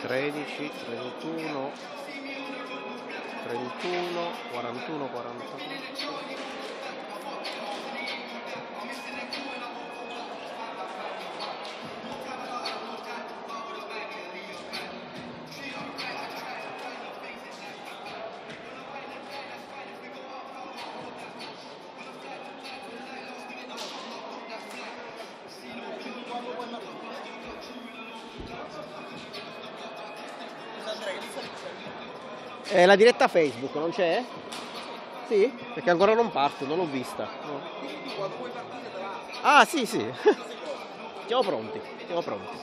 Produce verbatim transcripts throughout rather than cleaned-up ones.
tredici, trentuno, trentuno, quarantuno, quarantuno. Eh, la diretta Facebook non c'è? Sì? Perché ancora non parte, non l'ho vista. No. Ah, sì, sì. Siamo pronti, siamo pronti.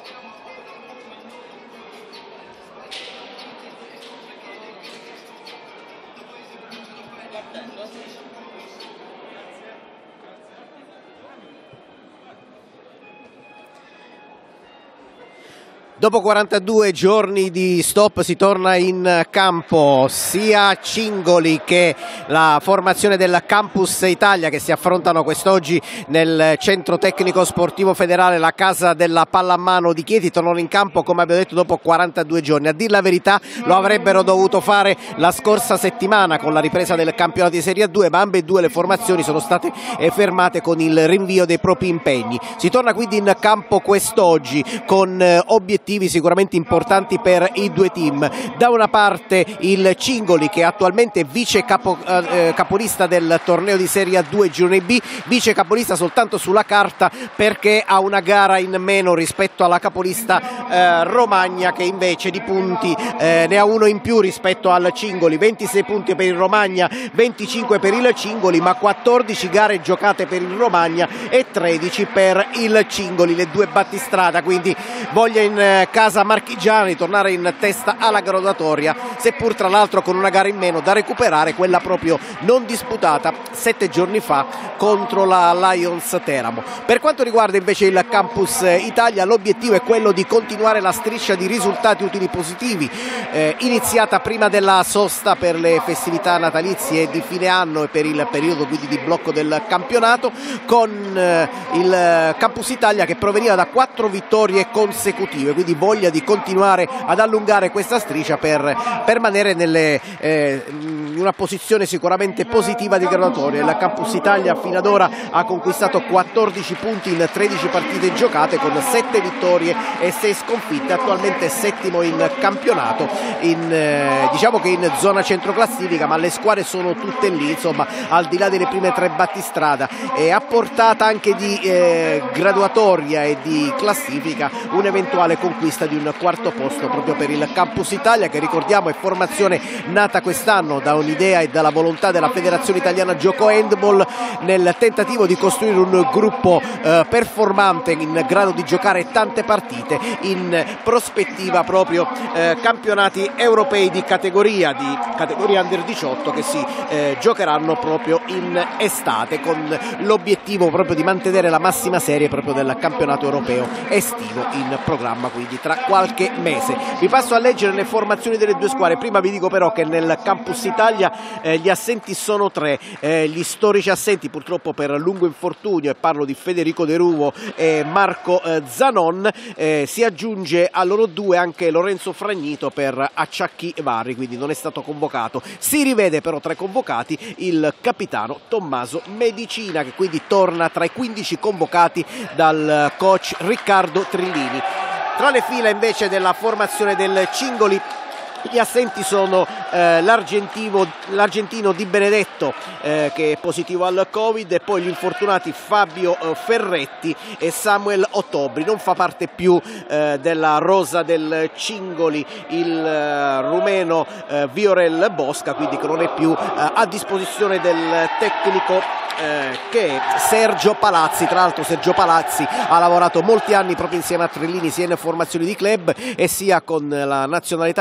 Dopo quarantadue giorni di stop si torna in campo, sia Cingoli che la formazione del Campus Italia che si affrontano quest'oggi nel Centro Tecnico Sportivo Federale, la casa della pallamano di Chieti, tornano in campo come abbiamo detto dopo quarantadue giorni. A dir la verità lo avrebbero dovuto fare la scorsa settimana con la ripresa del campionato di Serie A due, ma ambedue le formazioni sono state fermate con il rinvio dei propri impegni. Si torna quindi in campo quest'oggi con obiettivi sicuramente importanti per i due team. Da una parte il Cingoli, che è attualmente vice capo, eh, capolista del torneo di Serie A due Girone B, vice capolista soltanto sulla carta perché ha una gara in meno rispetto alla capolista eh, Romagna, che invece di punti eh, ne ha uno in più rispetto al Cingoli. Ventisei punti per il Romagna, venticinque per il Cingoli, ma quattordici gare giocate per il Romagna e tredici per il Cingoli, le due battistrada, quindi voglia in casa marchigiana di tornare in testa alla graduatoria, seppur tra l'altro con una gara in meno da recuperare, quella proprio non disputata sette giorni fa contro la Lions Teramo. Per quanto riguarda invece il Campus Italia, l'obiettivo è quello di continuare la striscia di risultati utili positivi eh, iniziata prima della sosta per le festività natalizie di fine anno e per il periodo quindi di blocco del campionato, con eh, il Campus Italia che proveniva da quattro vittorie consecutive, quindi voglia di continuare ad allungare questa striscia per permanere nelle, eh, in una posizione sicuramente positiva di graduatoria. Il Campus Italia fino ad ora ha conquistato quattordici punti in tredici partite giocate con sette vittorie e sei sconfitte, attualmente settimo in campionato, in, eh, diciamo che in zona centroclassifica, ma le squadre sono tutte lì, insomma, al di là delle prime tre battistrada, e a portata anche di eh, graduatoria e di classifica un'eventuale conquista di un quarto posto proprio per il Campus Italia, che ricordiamo è formazione nata quest'anno da un'idea e dalla volontà della Federazione Italiana Gioco Handball nel tentativo di costruire un gruppo eh, performante in grado di giocare tante partite in prospettiva proprio eh, campionati europei di categoria di categoria under diciotto che si eh, giocheranno proprio in estate, con l'obiettivo proprio di mantenere la massima serie proprio del campionato europeo estivo in programma, quindi tra qualche mese. Vi passo a leggere le formazioni delle due squadre. Prima vi dico però che nel Campus Italia eh, gli assenti sono tre, eh, gli storici assenti purtroppo per lungo infortunio, e parlo di Federico De Ruvo e Marco eh, Zanon. Eh, si aggiunge a loro due anche Lorenzo Fragnito per acciacchi vari, quindi non è stato convocato. Si rivede però tra i convocati il capitano Tommaso Medicina, che quindi torna tra i quindici convocati dal coach Riccardo Trillini. Tra le fila invece della formazione del Cingoli gli assenti sono eh, l'argentino Di Benedetto eh, che è positivo al Covid, e poi gli infortunati Fabio eh, Ferretti e Samuel Ottobri. Non fa parte più eh, della rosa del Cingoli il eh, rumeno eh, Viorel Bosca, quindi che non è più eh, a disposizione del tecnico Eh, che è Sergio Palazzi. Tra l'altro Sergio Palazzi ha lavorato molti anni proprio insieme a Trillini, sia in formazioni di club e sia con la nazionale italiana quando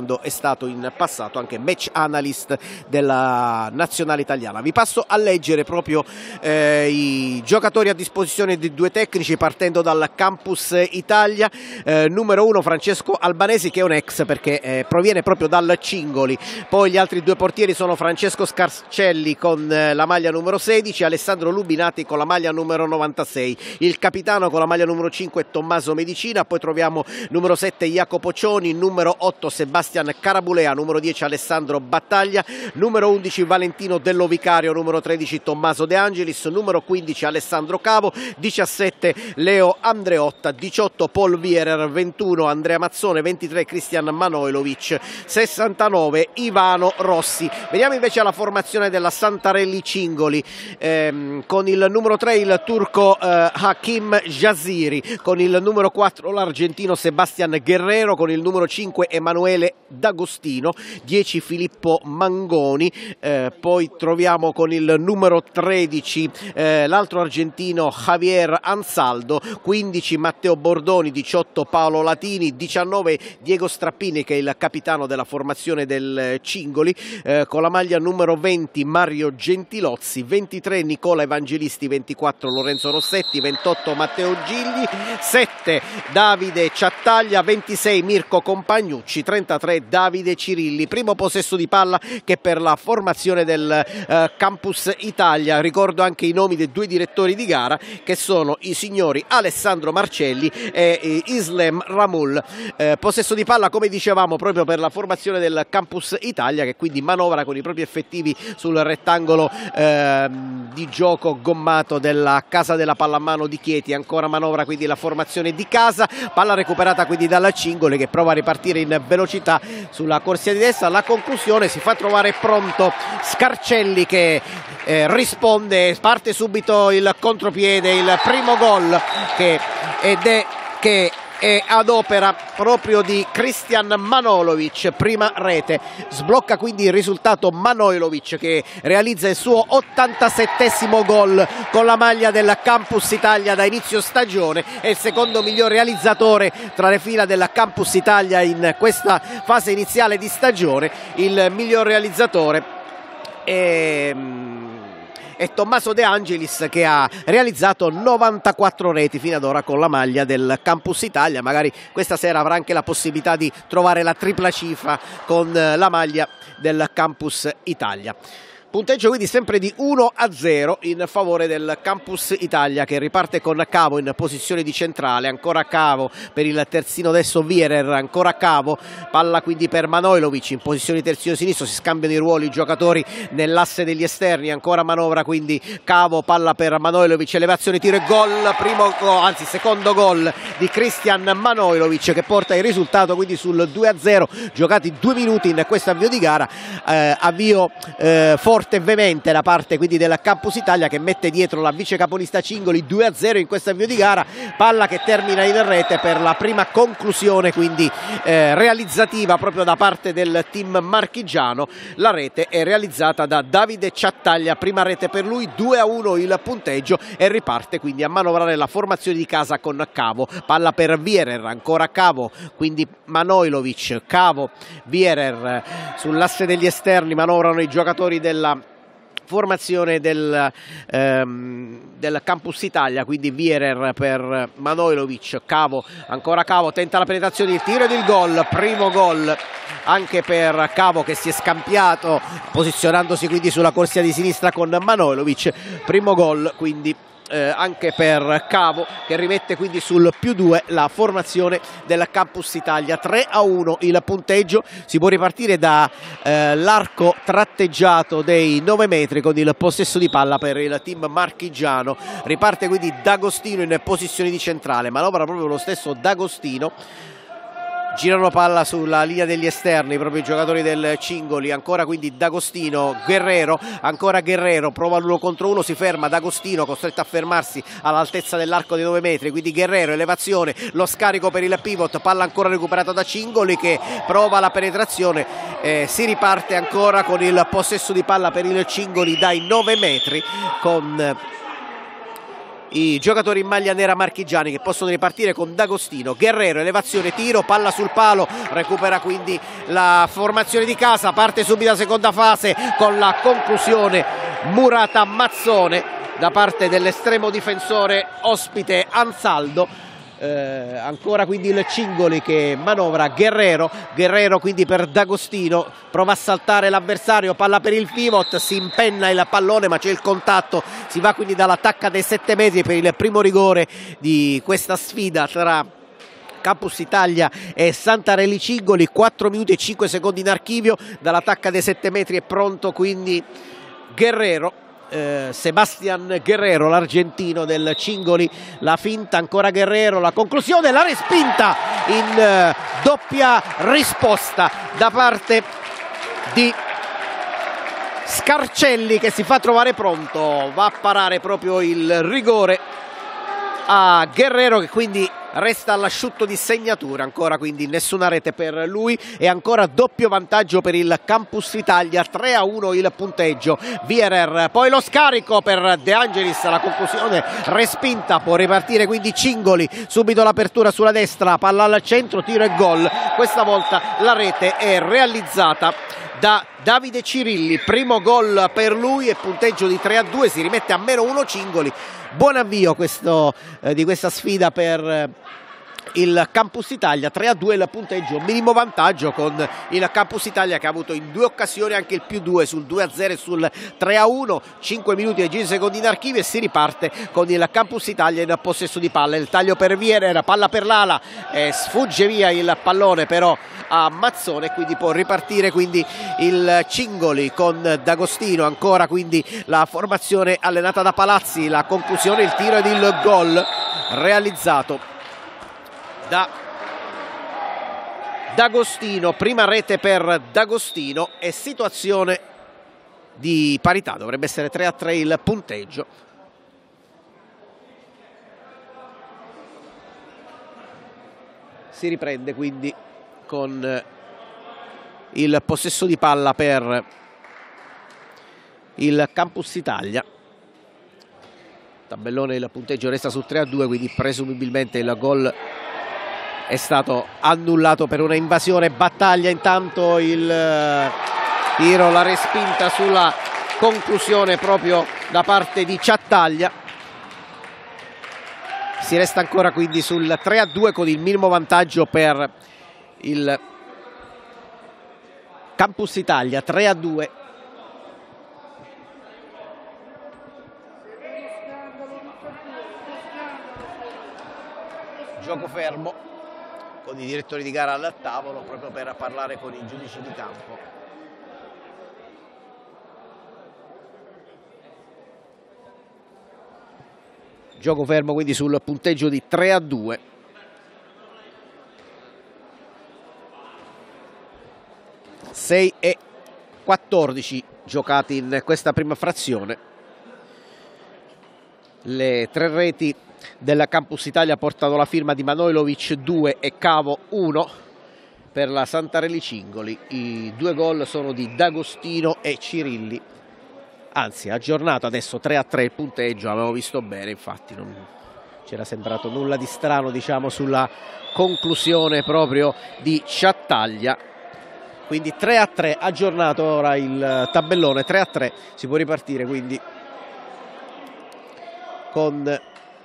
quando è stato in passato anche match analyst della nazionale italiana. Vi passo a leggere proprio eh, i giocatori a disposizione dei due tecnici, partendo dal Campus Italia. Eh, numero uno Francesco Albanesi, che è un ex perché eh, proviene proprio dal Cingoli. Poi gli altri due portieri sono Francesco Scarcelli con eh, la maglia numero sedici, Alessandro Lubinati con la maglia numero novantasei. Il capitano con la maglia numero cinque è Tommaso Medicina. Poi troviamo numero sette Jacopo Cioni, numero otto Sebastian Carabulea, numero dieci Alessandro Battaglia, numero undici Valentino Dello Vicario, numero tredici Tommaso De Angelis, numero quindici Alessandro Cavo, diciassette Leo Andreotta, diciotto Paul Vierer, ventuno Andrea Mazzone, ventitré Cristian Manojlovic, sessantanove Ivano Rossi. Veniamo invece alla formazione della Santarelli Cingoli, ehm, con il numero tre il turco eh, Hakim Jaziri, con il numero quattro l'argentino Sebastian Guerrero, con il numero cinque Emanuele D'Agostino, dieci Filippo Mangoni, eh, poi troviamo con il numero tredici eh, l'altro argentino Javier Ansaldo, quindici Matteo Bordoni, diciotto Paolo Latini, diciannove Diego Strappini, che è il capitano della formazione del Cingoli, eh, con la maglia numero venti Mario Gentilozzi, ventitré Nicola Evangelisti, ventiquattro Lorenzo Rossetti, ventotto Matteo Gigli, sette Davide Ciattaglia, ventisei Mirko Compagnucci, trentatré Davide Cirilli. Primo possesso di palla che per la formazione del eh, Campus Italia. Ricordo anche i nomi dei due direttori di gara, che sono i signori Alessandro Marcelli e eh, Islam Ramul. Eh, possesso di palla, come dicevamo, proprio per la formazione del Campus Italia, che quindi manovra con i propri effettivi sul rettangolo eh, di gioco gommato della Casa della Pallamano di Chieti. Ancora manovra quindi la formazione di casa, palla recuperata quindi dalla Cingoli, che prova a ripartire in velocità sulla corsia di destra. La conclusione si fa trovare pronto Scarcelli, che eh, risponde, parte subito il contropiede, il primo gol che, ed è che è ad opera proprio di Cristian Manojlovic, prima rete. Sblocca quindi il risultato Manojlovic, che realizza il suo ottantasettesimo gol con la maglia del Campus Italia da inizio stagione. È il secondo miglior realizzatore tra le fila della Campus Italia in questa fase iniziale di stagione. Il miglior realizzatore è è Tommaso De Angelis, che ha realizzato novantaquattro reti fino ad ora con la maglia del Campus Italia. Magari questa sera avrà anche la possibilità di trovare la tripla cifra con la maglia del Campus Italia. Punteggio quindi sempre di uno a zero in favore del Campus Italia, che riparte con Cavo in posizione di centrale. Ancora Cavo per il terzino destro Vierer, ancora Cavo, palla quindi per Manojlovic in posizione di terzino sinistro. Si scambiano i ruoli i giocatori nell'asse degli esterni. Ancora manovra quindi Cavo, palla per Manojlovic, elevazione, tiro e gol. Primo gol, anzi secondo gol di Cristian Manojlovic, che porta il risultato quindi sul due a zero. Giocati due minuti in questo avvio di gara, eh, avvio eh, forte e veemente da parte quindi della Campus Italia, che mette dietro la vice capolista Cingoli. Due a zero in questo avvio di gara, palla che termina in rete per la prima conclusione quindi eh, realizzativa proprio da parte del team marchigiano. La rete è realizzata da Davide Ciattaglia, prima rete per lui. Due a uno il punteggio, e riparte quindi a manovrare la formazione di casa con Cavo, palla per Vierer, ancora Cavo, quindi Manojlovic, Cavo, Vierer sull'asse degli esterni. Manovrano i giocatori della formazione del, ehm, del Campus Italia, quindi Vierer per Manojlovic, Cavo, ancora Cavo, tenta la penetrazione, il tiro ed il gol. Primo gol anche per Cavo, che si è scampiato posizionandosi quindi sulla corsia di sinistra con Manojlovic. Primo gol quindi Eh, anche per Cavo, che rimette quindi sul più due la formazione del Campus Italia. Tre a uno il punteggio. Si può ripartire da eh, l'arco tratteggiato dei nove metri con il possesso di palla per il team marchigiano. Riparte quindi D'Agostino in posizione di centrale, manovra proprio lo stesso D'Agostino. Girano palla sulla linea degli esterni proprio i giocatori del Cingoli. Ancora quindi D'Agostino, Guerrero, ancora Guerrero, prova l'uno contro uno, si ferma D'Agostino, costretto a fermarsi all'altezza dell'arco dei nove metri. Quindi Guerrero, elevazione, lo scarico per il pivot, palla ancora recuperata da Cingoli, che prova la penetrazione. Eh, si riparte ancora con il possesso di palla per il Cingoli dai nove metri con i giocatori in maglia nera marchigiani, che possono ripartire con D'Agostino. Guerrero, elevazione, tiro, palla sul palo, recupera quindi la formazione di casa, parte subito la seconda fase con la conclusione Murata Mazzone da parte dell'estremo difensore ospite Ansaldo. Eh, ancora quindi il Cingoli che manovra Guerrero, Guerrero quindi per D'Agostino, prova a saltare l'avversario, palla per il pivot, si impenna il pallone ma c'è il contatto, si va quindi dalla tacca dei sette metri per il primo rigore di questa sfida tra Campus Italia e Santarelli Cingoli. Quattro minuti e cinque secondi in archivio, dalla tacca dei sette metri è pronto quindi Guerrero. Eh, Sebastian Guerrero, l'argentino del Cingoli, la finta, ancora Guerrero, la conclusione, la respinta in eh, doppia risposta da parte di Scarcelli, che si fa trovare pronto, va a parare proprio il rigore a Guerrero, che quindi resta all'asciutto di segnatura. Ancora quindi nessuna rete per lui e ancora doppio vantaggio per il Campus Italia, tre a uno il punteggio. Vierer, poi lo scarico per De Angelis, la conclusione respinta, può ripartire quindi Cingoli, subito l'apertura sulla destra, palla al centro, tiro e gol. Questa volta la rete è realizzata da Davide Cirilli, primo gol per lui e punteggio di tre a due, si rimette a meno uno Cingoli. Buon avvio questo, eh, di questa sfida per eh, il Campus Italia, tre a due il punteggio, minimo vantaggio con il Campus Italia che ha avuto in due occasioni anche il più due sul due a zero e sul tre a uno. Cinque minuti e dieci secondi in archivio e si riparte con il Campus Italia in possesso di palla. Il taglio per Vierer, palla per l'ala, eh, sfugge via il pallone però a Mazzone, quindi può ripartire quindi il Cingoli con D'Agostino. Ancora quindi la formazione allenata da Palazzi, la conclusione, il tiro ed il gol realizzato da D'Agostino, prima rete per D'Agostino e situazione di parità, dovrebbe essere tre a tre il punteggio. Si riprende quindi con il possesso di palla per il Campus Italia. Tabellone, il punteggio resta su tre a due, quindi presumibilmente il gol è stato annullato per una invasione. Battaglia intanto il tiro, la respinta sulla conclusione proprio da parte di Ciattaglia. Si resta ancora quindi sul tre a due con il minimo vantaggio per il Campus Italia, tre a due. Gioco fermo con i direttori di gara al tavolo proprio per parlare con i giudici di campo. Gioco fermo quindi sul punteggio di tre a due. sei e quattordici giocati in questa prima frazione. Le tre reti del Campus Italia portano la firma di Manojlovic due e Cavo uno per la Santarelli Cingoli. I due gol sono di D'Agostino e Cirilli, anzi aggiornato adesso tre a tre il punteggio, avevo visto bene, infatti non c'era sembrato nulla di strano diciamo sulla conclusione proprio di Ciattaglia. Quindi tre a tre, aggiornato ora il tabellone, tre a tre, si può ripartire quindi con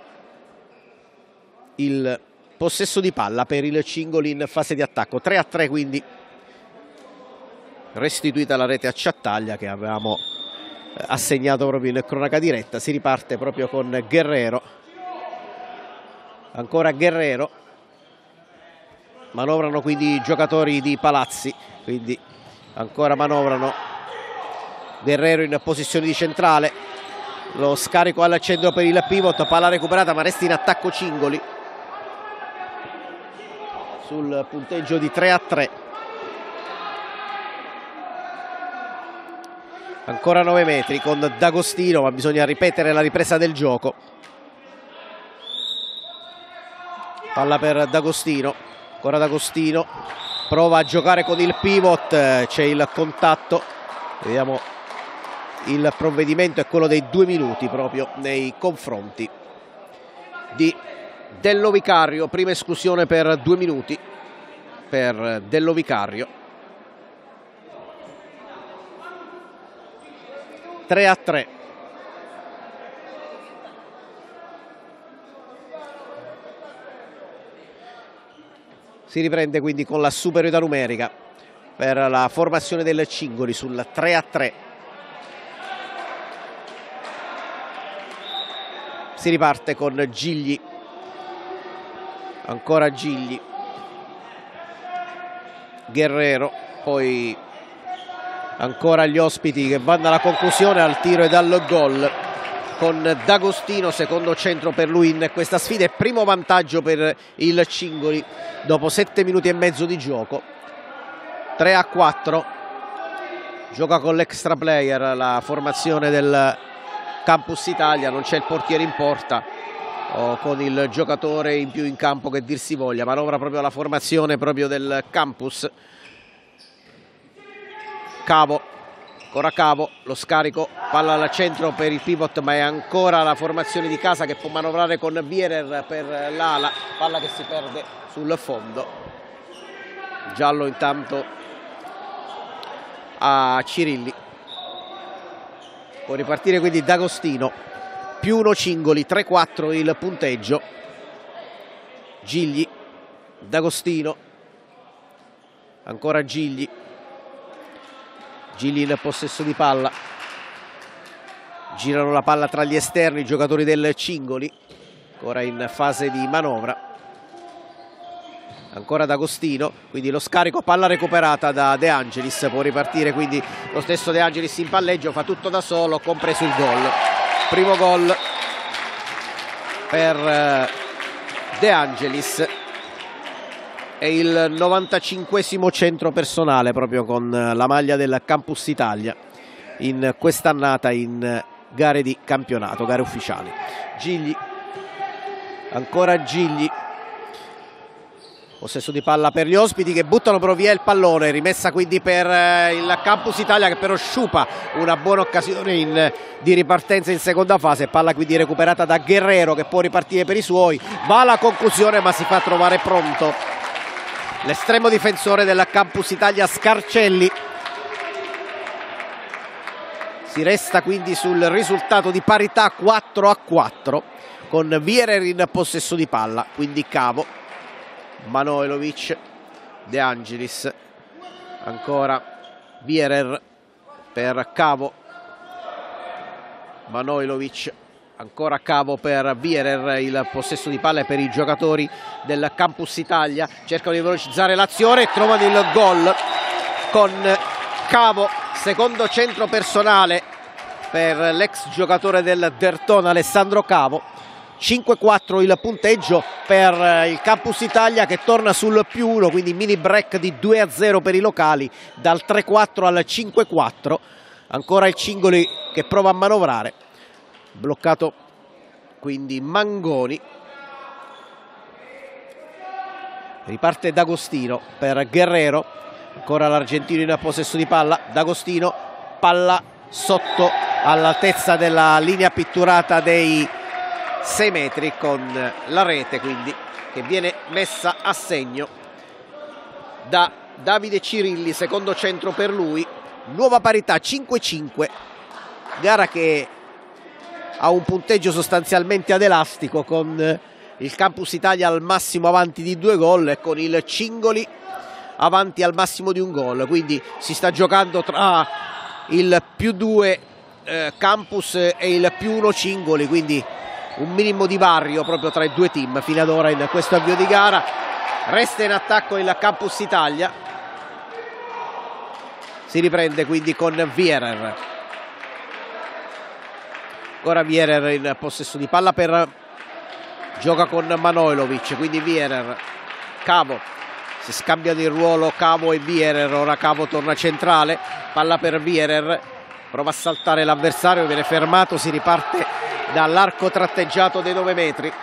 il possesso di palla per il Cingoli in fase di attacco. Tre a tre quindi, restituita la rete a Ciattaglia che avevamo assegnato proprio in cronaca diretta. Si riparte proprio con Guerrero, ancora Guerrero, manovrano quindi i giocatori di Palazzi, quindi ancora manovrano. Guerrero in posizione di centrale, lo scarico al centro per il pivot, palla recuperata ma resta in attacco Cingoli sul punteggio di tre a tre. Ancora nove metri con D'Agostino, ma bisogna ripetere la ripresa del gioco. Palla per D'Agostino, ancora D'Agostino, prova a giocare con il pivot, c'è il contatto, vediamo il provvedimento è quello dei due minuti proprio nei confronti di Dello Vicario, prima esclusione per due minuti per Dello Vicario. tre a tre. Si riprende quindi con la superiorità numerica per la formazione del Cingoli sul tre a tre. Si riparte con Gigli, ancora Gigli, Guerrero, poi ancora gli ospiti che vanno alla conclusione, al tiro e dal gol, con D'Agostino, secondo centro per lui in questa sfida e primo vantaggio per il Cingoli dopo sette minuti e mezzo di gioco. tre a quattro, gioca con l'extra player la formazione del Campus Italia, non c'è il portiere in porta, o con il giocatore in più in campo che dir si voglia, manovra proprio la formazione proprio del Campus. Cavo, ancora Cavo, lo scarico, palla al centro per il pivot, ma è ancora la formazione di casa che può manovrare con Vierer per l'ala, palla che si perde sul fondo. Giallo intanto a Cirilli. Può ripartire quindi D'Agostino, più uno Cingoli, tre a quattro il punteggio. Gigli, D'Agostino, ancora Gigli, Gigli in possesso di palla, girano la palla tra gli esterni i giocatori del Cingoli, ancora in fase di manovra. Ancora D'Agostino, quindi lo scarico, palla recuperata da De Angelis, può ripartire quindi lo stesso De Angelis in palleggio, fa tutto da solo, compreso il gol. Primo gol per De Angelis e il novantacinquesimo centro personale proprio con la maglia del Campus Italia in quest'annata in gare di campionato, gare ufficiali. Gigli, ancora Gigli. Possesso di palla per gli ospiti che buttano però via il pallone, rimessa quindi per il Campus Italia che però sciupa una buona occasione in, di ripartenza in seconda fase. Palla quindi recuperata da Guerrero che può ripartire per i suoi, va alla conclusione ma si fa trovare pronto l'estremo difensore del Campus Italia Scarcelli. Si resta quindi sul risultato di parità quattro a quattro con Vierer in possesso di palla, quindi Cavo, Manojlovic, De Angelis, ancora Vierer per Cavo, Manojlovic, ancora Cavo per Vierer, il possesso di palla per i giocatori del Campus Italia, cercano di velocizzare l'azione e trovano il gol con Cavo, secondo centro personale per l'ex giocatore del Derthona Alessandro Cavo. cinque a quattro il punteggio per il Campus Italia che torna sul più uno, quindi mini break di due a zero per i locali, dal tre a quattro al cinque a quattro. Ancora il Cingoli che prova a manovrare, bloccato quindi Mangoni. Riparte D'Agostino per Guerrero, ancora l'argentino in possesso di palla. D'Agostino, palla sotto all'altezza della linea pitturata dei sei metri, con la rete quindi che viene messa a segno da Davide Cirilli, secondo centro per lui. Nuova parità cinque a cinque, gara che ha un punteggio sostanzialmente ad elastico, con il Campus Italia al massimo avanti di due gol e con il Cingoli avanti al massimo di un gol, quindi si sta giocando tra il più due eh, Campus e il più uno Cingoli, quindi un minimo di vario proprio tra i due team fino ad ora in questo avvio di gara. Resta in attacco il Campus Italia, si riprende quindi con Vierer, ancora Vierer in possesso di palla per gioca con Manojlovic, quindi Vierer, Cavo, si scambiano il ruolo Cavo e Vierer, ora Cavo torna centrale, palla per Vierer, prova a saltare l'avversario, viene fermato, si riparte dall'arco tratteggiato dei nove metri.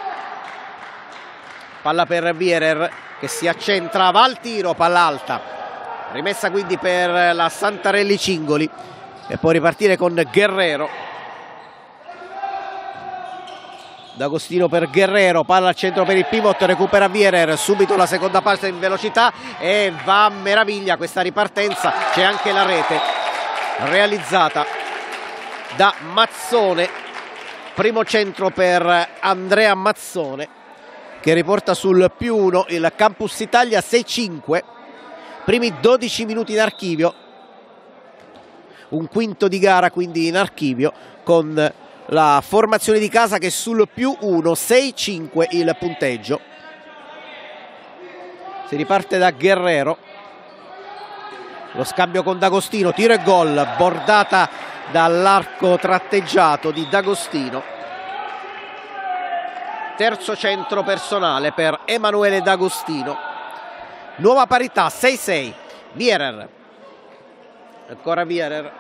Palla per Vierer che si accentra, va al tiro, palla alta, rimessa quindi per la Santarelli Cingoli e può ripartire con Guerrero. D'Agostino per Guerrero, palla al centro per il pivot, recupera Vierer, subito la seconda parte in velocità e va a meraviglia questa ripartenza. C'è anche la rete realizzata da Mazzone, primo centro per Andrea Mazzone che riporta sul più uno il Campus Italia. Sei cinque, primi dodici minuti in archivio, un quinto di gara quindi in archivio, con la formazione di casa che è sul più uno. Sei cinque il punteggio. Si riparte da Guerrero, lo scambio con D'Agostino, tiro e gol, bordata dall'arco tratteggiato di D'Agostino. Terzo centro personale per Emanuele D'Agostino. Nuova parità, sei sei. Vierer, ancora Vierer,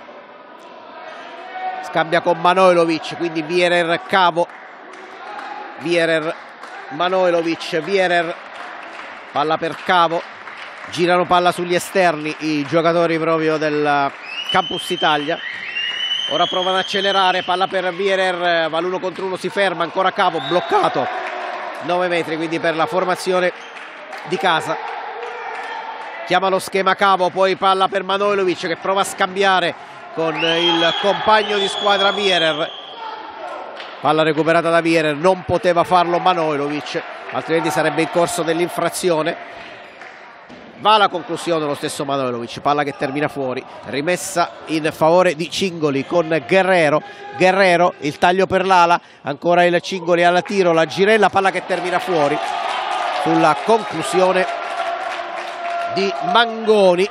scambia con Manojlovic, quindi Vierer Cavo, Vierer Manojlovic, Vierer, palla per Cavo, girano palla sugli esterni i giocatori proprio del Campus Italia. Ora provano ad accelerare, palla per Vierer, va l'uno contro uno, si ferma, ancora Cavo, bloccato, nove metri quindi per la formazione di casa. Chiama lo schema Cavo, poi palla per Manojlovic che prova a scambiare con il compagno di squadra Vierer. Palla recuperata da Vierer, non poteva farlo Manojlovic, altrimenti sarebbe in corso dell'infrazione. Va alla conclusione lo stesso Manojlovic, palla che termina fuori, rimessa in favore di Cingoli con Guerrero. Guerrero, il taglio per l'ala, ancora il Cingoli al tiro, la girella, palla che termina fuori sulla conclusione di Mangoni.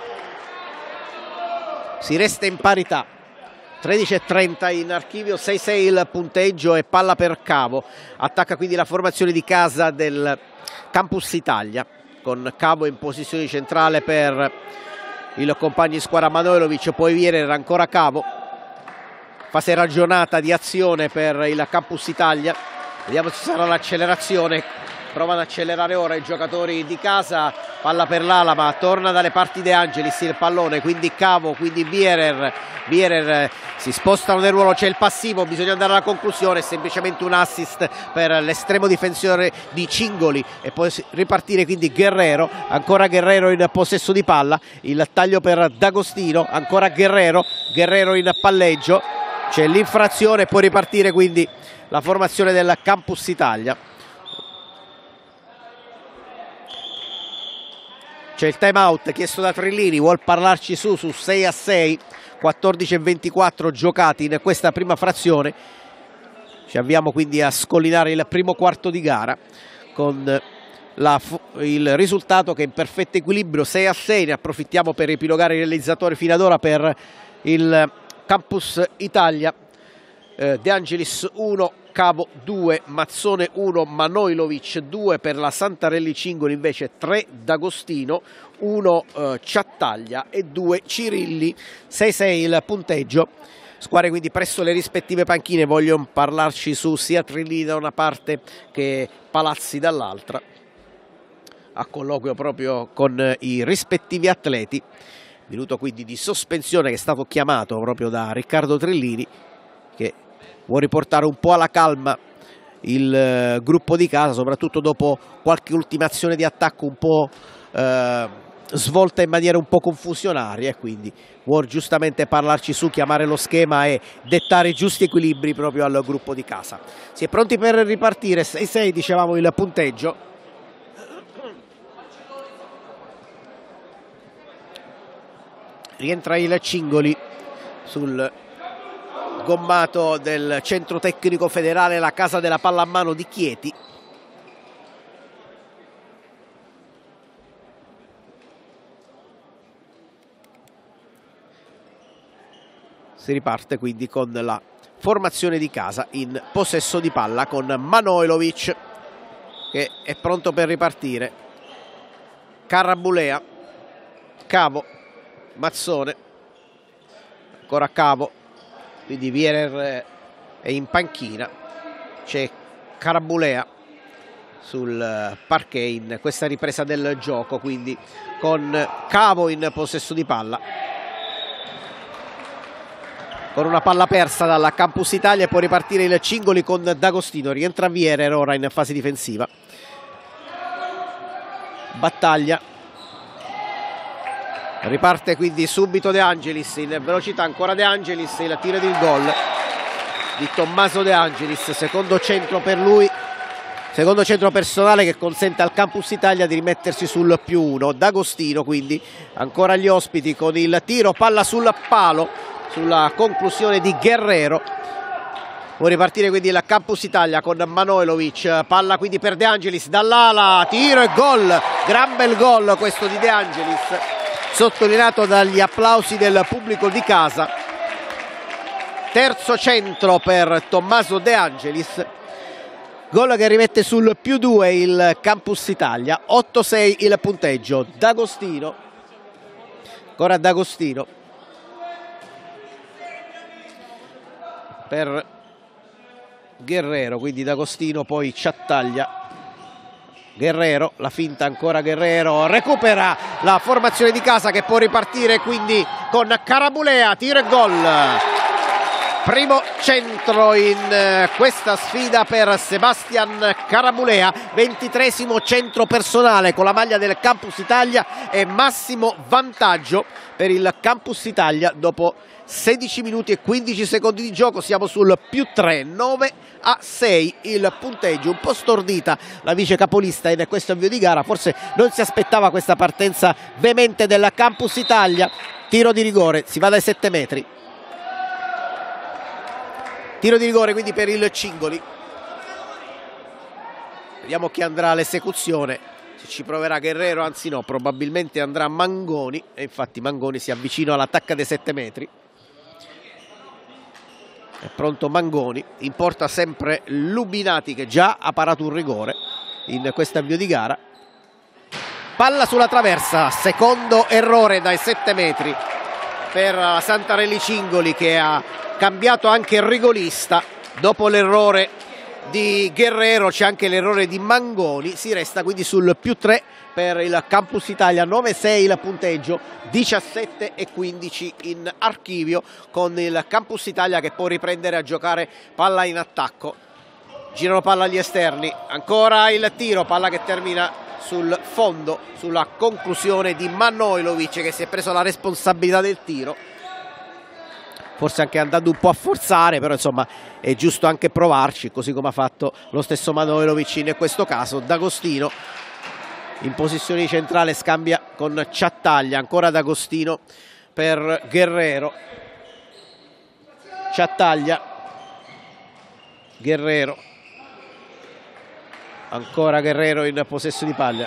Si resta in parità, tredici e trenta in archivio, sei sei il punteggio e palla per Cavo. Attacca quindi la formazione di casa del Campus Italia, con Cavo in posizione centrale per il compagno di squadra Manojlovic, poi Vierer, ancora Cavo. Fase ragionata di azione per il Campus Italia, vediamo se sarà l'accelerazione. Provano ad accelerare ora i giocatori di casa, palla per l'ala ma torna dalle parti De Angelis il pallone, quindi Cavo, quindi Vierer, Vierer si spostano nel ruolo, c'è il passivo, bisogna andare alla conclusione, semplicemente un assist per l'estremo difensore di Cingoli e poi ripartire quindi Guerrero, ancora Guerrero in possesso di palla, il taglio per D'Agostino, ancora Guerrero, Guerrero in palleggio, c'è l'infrazione e può ripartire quindi la formazione del Campus Italia. C'è il time out chiesto da Trillini, vuol parlarci su su sei a sei, quattordici e ventiquattro giocati in questa prima frazione. Ci avviamo quindi a scollinare il primo quarto di gara con la, il risultato che è in perfetto equilibrio, sei a sei. Ne approfittiamo per epilogare i realizzatori fino ad ora per il Campus Italia. eh, De Angelis uno, Cavo due, Mazzone uno, Manojlovic due, per la Santarelli Cingoli invece tre D'Agostino, uno eh, Ciattaglia e due Cirilli. sei sei il punteggio, squadre quindi presso le rispettive panchine. Voglio parlarci su sia Trillini da una parte che Palazzi dall'altra, a colloquio proprio con i rispettivi atleti. Minuto quindi di sospensione che è stato chiamato proprio da Riccardo Trillini, che vuole riportare un po' alla calma il eh, gruppo di casa, soprattutto dopo qualche ultimazione di attacco un po' eh, svolta in maniera un po' confusionaria, e quindi vuole giustamente parlarci su, chiamare lo schema e dettare i giusti equilibri proprio al gruppo di casa. Si è pronti per ripartire, sei sei dicevamo il punteggio. Rientra il Cingoli sul gommato del centro tecnico federale, la casa della pallamano di Chieti. Si riparte quindi con la formazione di casa in possesso di palla, con Manojlovic che è pronto per ripartire, Carabulea, Cavo, Mazzone, ancora Cavo, quindi Vierer è in panchina, c'è Carabulea sul parquet in questa ripresa del gioco, quindi con Cavo in possesso di palla, con una palla persa dalla Campus Italia e può ripartire il Cingoli con D'Agostino. Rientra Vierer ora in fase difensiva. Battaglia. Riparte quindi subito De Angelis, in velocità ancora De Angelis, il tiro ed il gol di Tommaso De Angelis, secondo centro per lui, secondo centro personale che consente al Campus Italia di rimettersi sul più uno. D'Agostino quindi ancora gli ospiti con il tiro, palla sul palo, sulla conclusione di Guerrero. Può ripartire quindi il Campus Italia con Manojlovic, palla quindi per De Angelis dall'ala, tiro e gol, gran bel gol questo di De Angelis, sottolineato dagli applausi del pubblico di casa. Terzo centro per Tommaso De Angelis, gol che rimette sul più due il Campus Italia. Otto sei il punteggio. D'Agostino, ancora D'Agostino per Guerrero, quindi D'Agostino, poi Ciattaglia. Guerrero, la finta ancora Guerrero, recupera la formazione di casa che può ripartire quindi con Carabulea, tiro e gol. Primo centro in questa sfida per Sebastian Carabulea, ventitresimo centro personale con la maglia del Campus Italia e massimo vantaggio per il Campus Italia dopo sedici minuti e quindici secondi di gioco. Siamo sul più tre, nove a sei il punteggio. Un po' stordita la vice capolista in questo avvio di gara, forse non si aspettava questa partenza veemente del Campus Italia. Tiro di rigore, si va dai sette metri. Tiro di rigore quindi per il Cingoli. Vediamo chi andrà all'esecuzione, se ci proverà Guerrero, anzi no, probabilmente andrà Mangoni, e infatti Mangoni si avvicina all'attacca dei sette metri. È pronto Mangoni, in porta sempre Lubinati che già ha parato un rigore in questo avvio di gara. Palla sulla traversa, secondo errore dai sette metri per Santarelli Cingoli, che ha cambiato anche il rigorista. Dopo l'errore di Guerrero c'è anche l'errore di Mangoni, si resta quindi sul più tre per il Campus Italia. Nove sei il punteggio, diciassette e quindici in archivio, con il Campus Italia che può riprendere a giocare palla in attacco. Girano palla agli esterni, ancora il tiro, palla che termina sul fondo, sulla conclusione di Manojlovic, che si è preso la responsabilità del tiro, forse anche andando un po' a forzare, però insomma è giusto anche provarci, così come ha fatto lo stesso Manojlovic in questo caso. D'Agostino in posizione di centrale, scambia con Ciattaglia, ancora D'Agostino per Guerrero. Ciattaglia, Guerrero, ancora Guerrero in possesso di palla.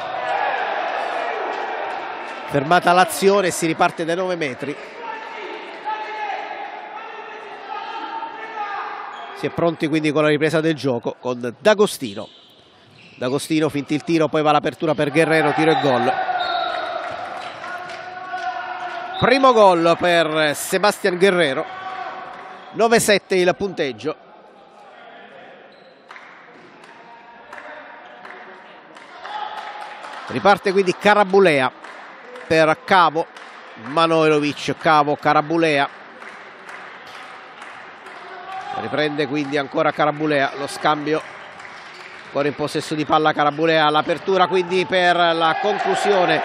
Fermata l'azione e si riparte dai nove metri. Si è pronti quindi con la ripresa del gioco con D'Agostino. D'Agostino finti il tiro, poi va l'apertura per Guerrero, tiro e gol. Primo gol per Sebastian Guerrero. nove sette il punteggio. Riparte quindi Carabulea per Cavo, Manojlovic, Cavo, Carabulea. Riprende quindi ancora Carabulea, lo scambio, ancora in possesso di palla Carabulea, l'apertura quindi per la conclusione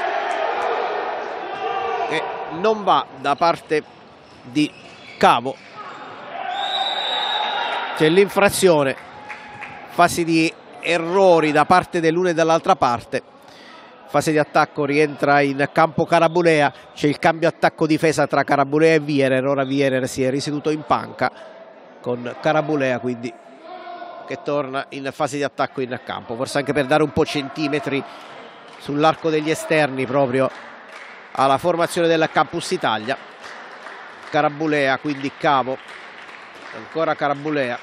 che non va da parte di Cavo. C'è l'infrazione, fase di errori da parte dell'una e dall'altra parte. Fase di attacco, rientra in campo Carabulea, c'è il cambio attacco-difesa tra Carabulea e Vierer. Ora Vierer si è riseduto in panca con Carabulea quindi che torna in fase di attacco in campo, forse anche per dare un po' centimetri sull'arco degli esterni proprio alla formazione del Campus Italia. Carabulea, quindi Cavo, ancora Carabulea.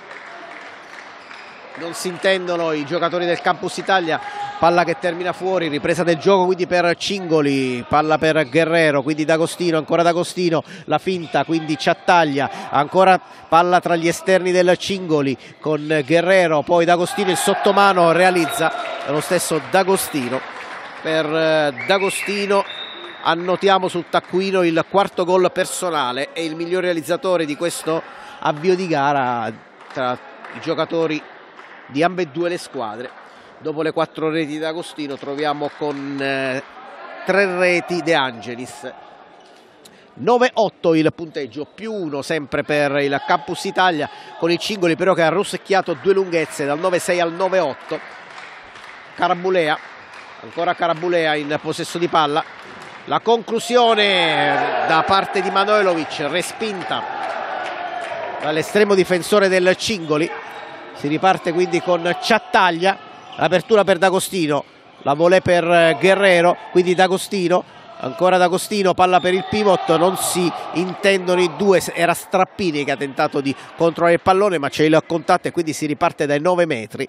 Non si intendono i giocatori del Campus Italia, palla che termina fuori, ripresa del gioco quindi per Cingoli, palla per Guerrero, quindi D'Agostino, ancora D'Agostino, la finta, quindi Ciattaglia, ancora palla tra gli esterni del Cingoli con Guerrero, poi D'Agostino, il sottomano realizza lo stesso D'Agostino. Per D'Agostino annotiamo sul taccuino il quarto gol personale e il miglior realizzatore di questo avvio di gara tra i giocatori di ambedue le squadre. Dopo le quattro reti di D'Agostino troviamo con eh, tre reti De Angelis. nove otto il punteggio, più uno sempre per il Campus Italia, con il Cingoli però che ha rosicchiato due lunghezze dal nove sei al nove otto. Carabulea, ancora Carabulea in possesso di palla. La conclusione da parte di Manojlovic, respinta dall'estremo difensore del Cingoli. Si riparte quindi con Ciattaglia, l'apertura per D'Agostino, la volée per Guerrero, quindi D'Agostino, ancora D'Agostino, palla per il pivot, non si intendono i due, era Strappini che ha tentato di controllare il pallone ma c'è il contatto e quindi si riparte dai nove metri.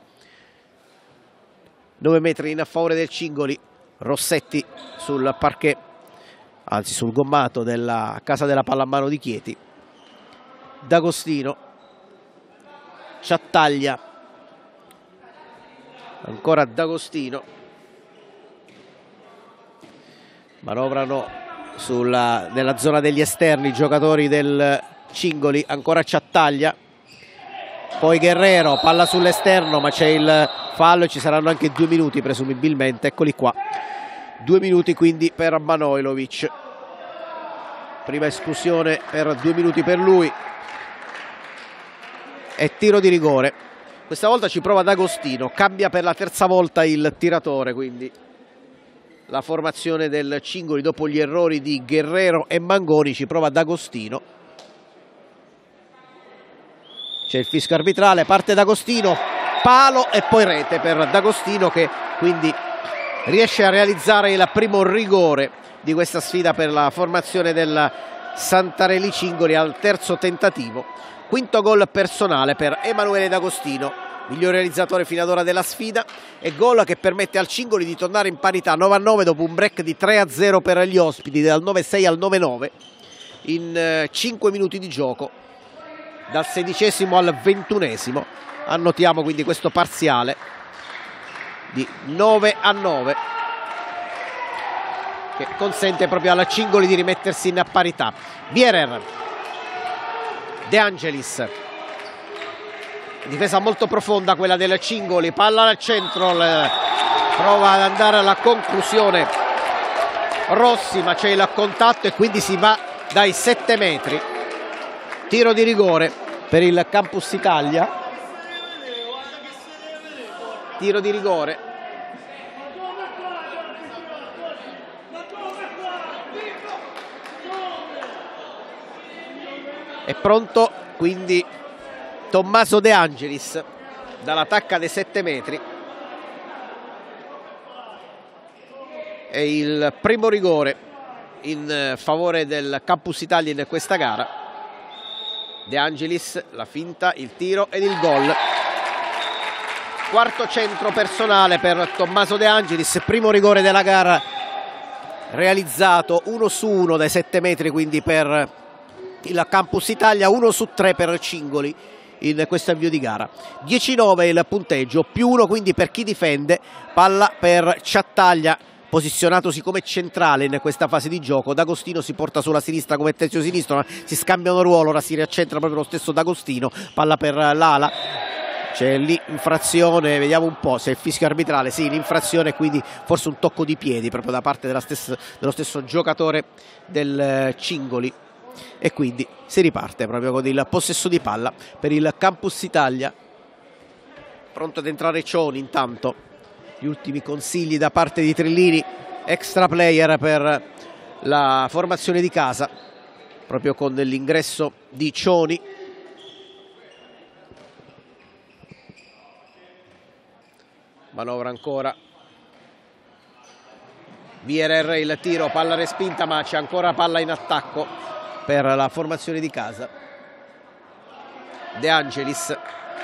nove metri in favore del Cingoli. Rossetti sul parquet, anzi sul gommato della casa della pallamano di Chieti. D'Agostino, Ciattaglia, ancora D'Agostino, manovrano sulla, nella zona degli esterni i giocatori del Cingoli, ancora Ciattaglia, poi Guerrero, palla sull'esterno ma c'è il fallo e ci saranno anche due minuti presumibilmente, eccoli qua, due minuti quindi per Manojlovic, prima esclusione per due minuti per lui e tiro di rigore. Questa volta ci prova D'Agostino, cambia per la terza volta il tiratore, quindi la formazione del Cingoli dopo gli errori di Guerrero e Mangoni, ci prova D'Agostino. C'è il fischio arbitrale, parte D'Agostino, palo e poi rete per D'Agostino che quindi riesce a realizzare il primo rigore di questa sfida per la formazione del Santarelli Cingoli al terzo tentativo. Quinto gol personale per Emanuele D'Agostino, miglior realizzatore fino ad ora della sfida, e gol che permette al Cingoli di tornare in parità nove a nove dopo un break di tre a zero per gli ospiti dal nove sei al nove nove in cinque minuti di gioco dal sedicesimo al ventunesimo. Annotiamo quindi questo parziale di nove a nove che consente proprio al Cingoli di rimettersi in parità. Bierer, De Angelis, difesa molto profonda quella del Cingoli, palla al centro, prova ad andare alla conclusione Rossi ma c'è il contatto e quindi si va dai sette metri. Tiro di rigore per il Campus Italia, tiro di rigore. È pronto quindi Tommaso De Angelis dalla tacca dei sette metri. È il primo rigore in favore del Campus Italia in questa gara. De Angelis, la finta, il tiro ed il gol. Quarto centro personale per Tommaso De Angelis, primo rigore della gara realizzato, uno su uno dai sette metri quindi per il Campus Italia, uno su tre per Cingoli in questo avvio di gara. dieci nove il punteggio, più uno quindi per chi difende, palla per Ciattaglia posizionatosi come centrale in questa fase di gioco. D'Agostino si porta sulla sinistra come terzio sinistro, si scambiano ruolo, ora si riaccentra proprio lo stesso D'Agostino, palla per l'ala, c'è l'infrazione, vediamo un po' se è il fischio arbitrale, sì, l'infrazione, quindi forse un tocco di piedi proprio da parte della stessa, dello stesso giocatore del Cingoli. E quindi si riparte proprio con il possesso di palla per il Campus Italia. Pronto ad entrare Cioni, intanto gli ultimi consigli da parte di Trillini, extra player per la formazione di casa, proprio con l'ingresso di Cioni. Manovra ancora Bierer, il tiro, palla respinta ma c'è ancora palla in attacco per la formazione di casa. De Angelis,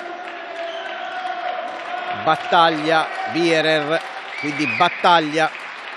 battaglia Bierer, quindi battaglia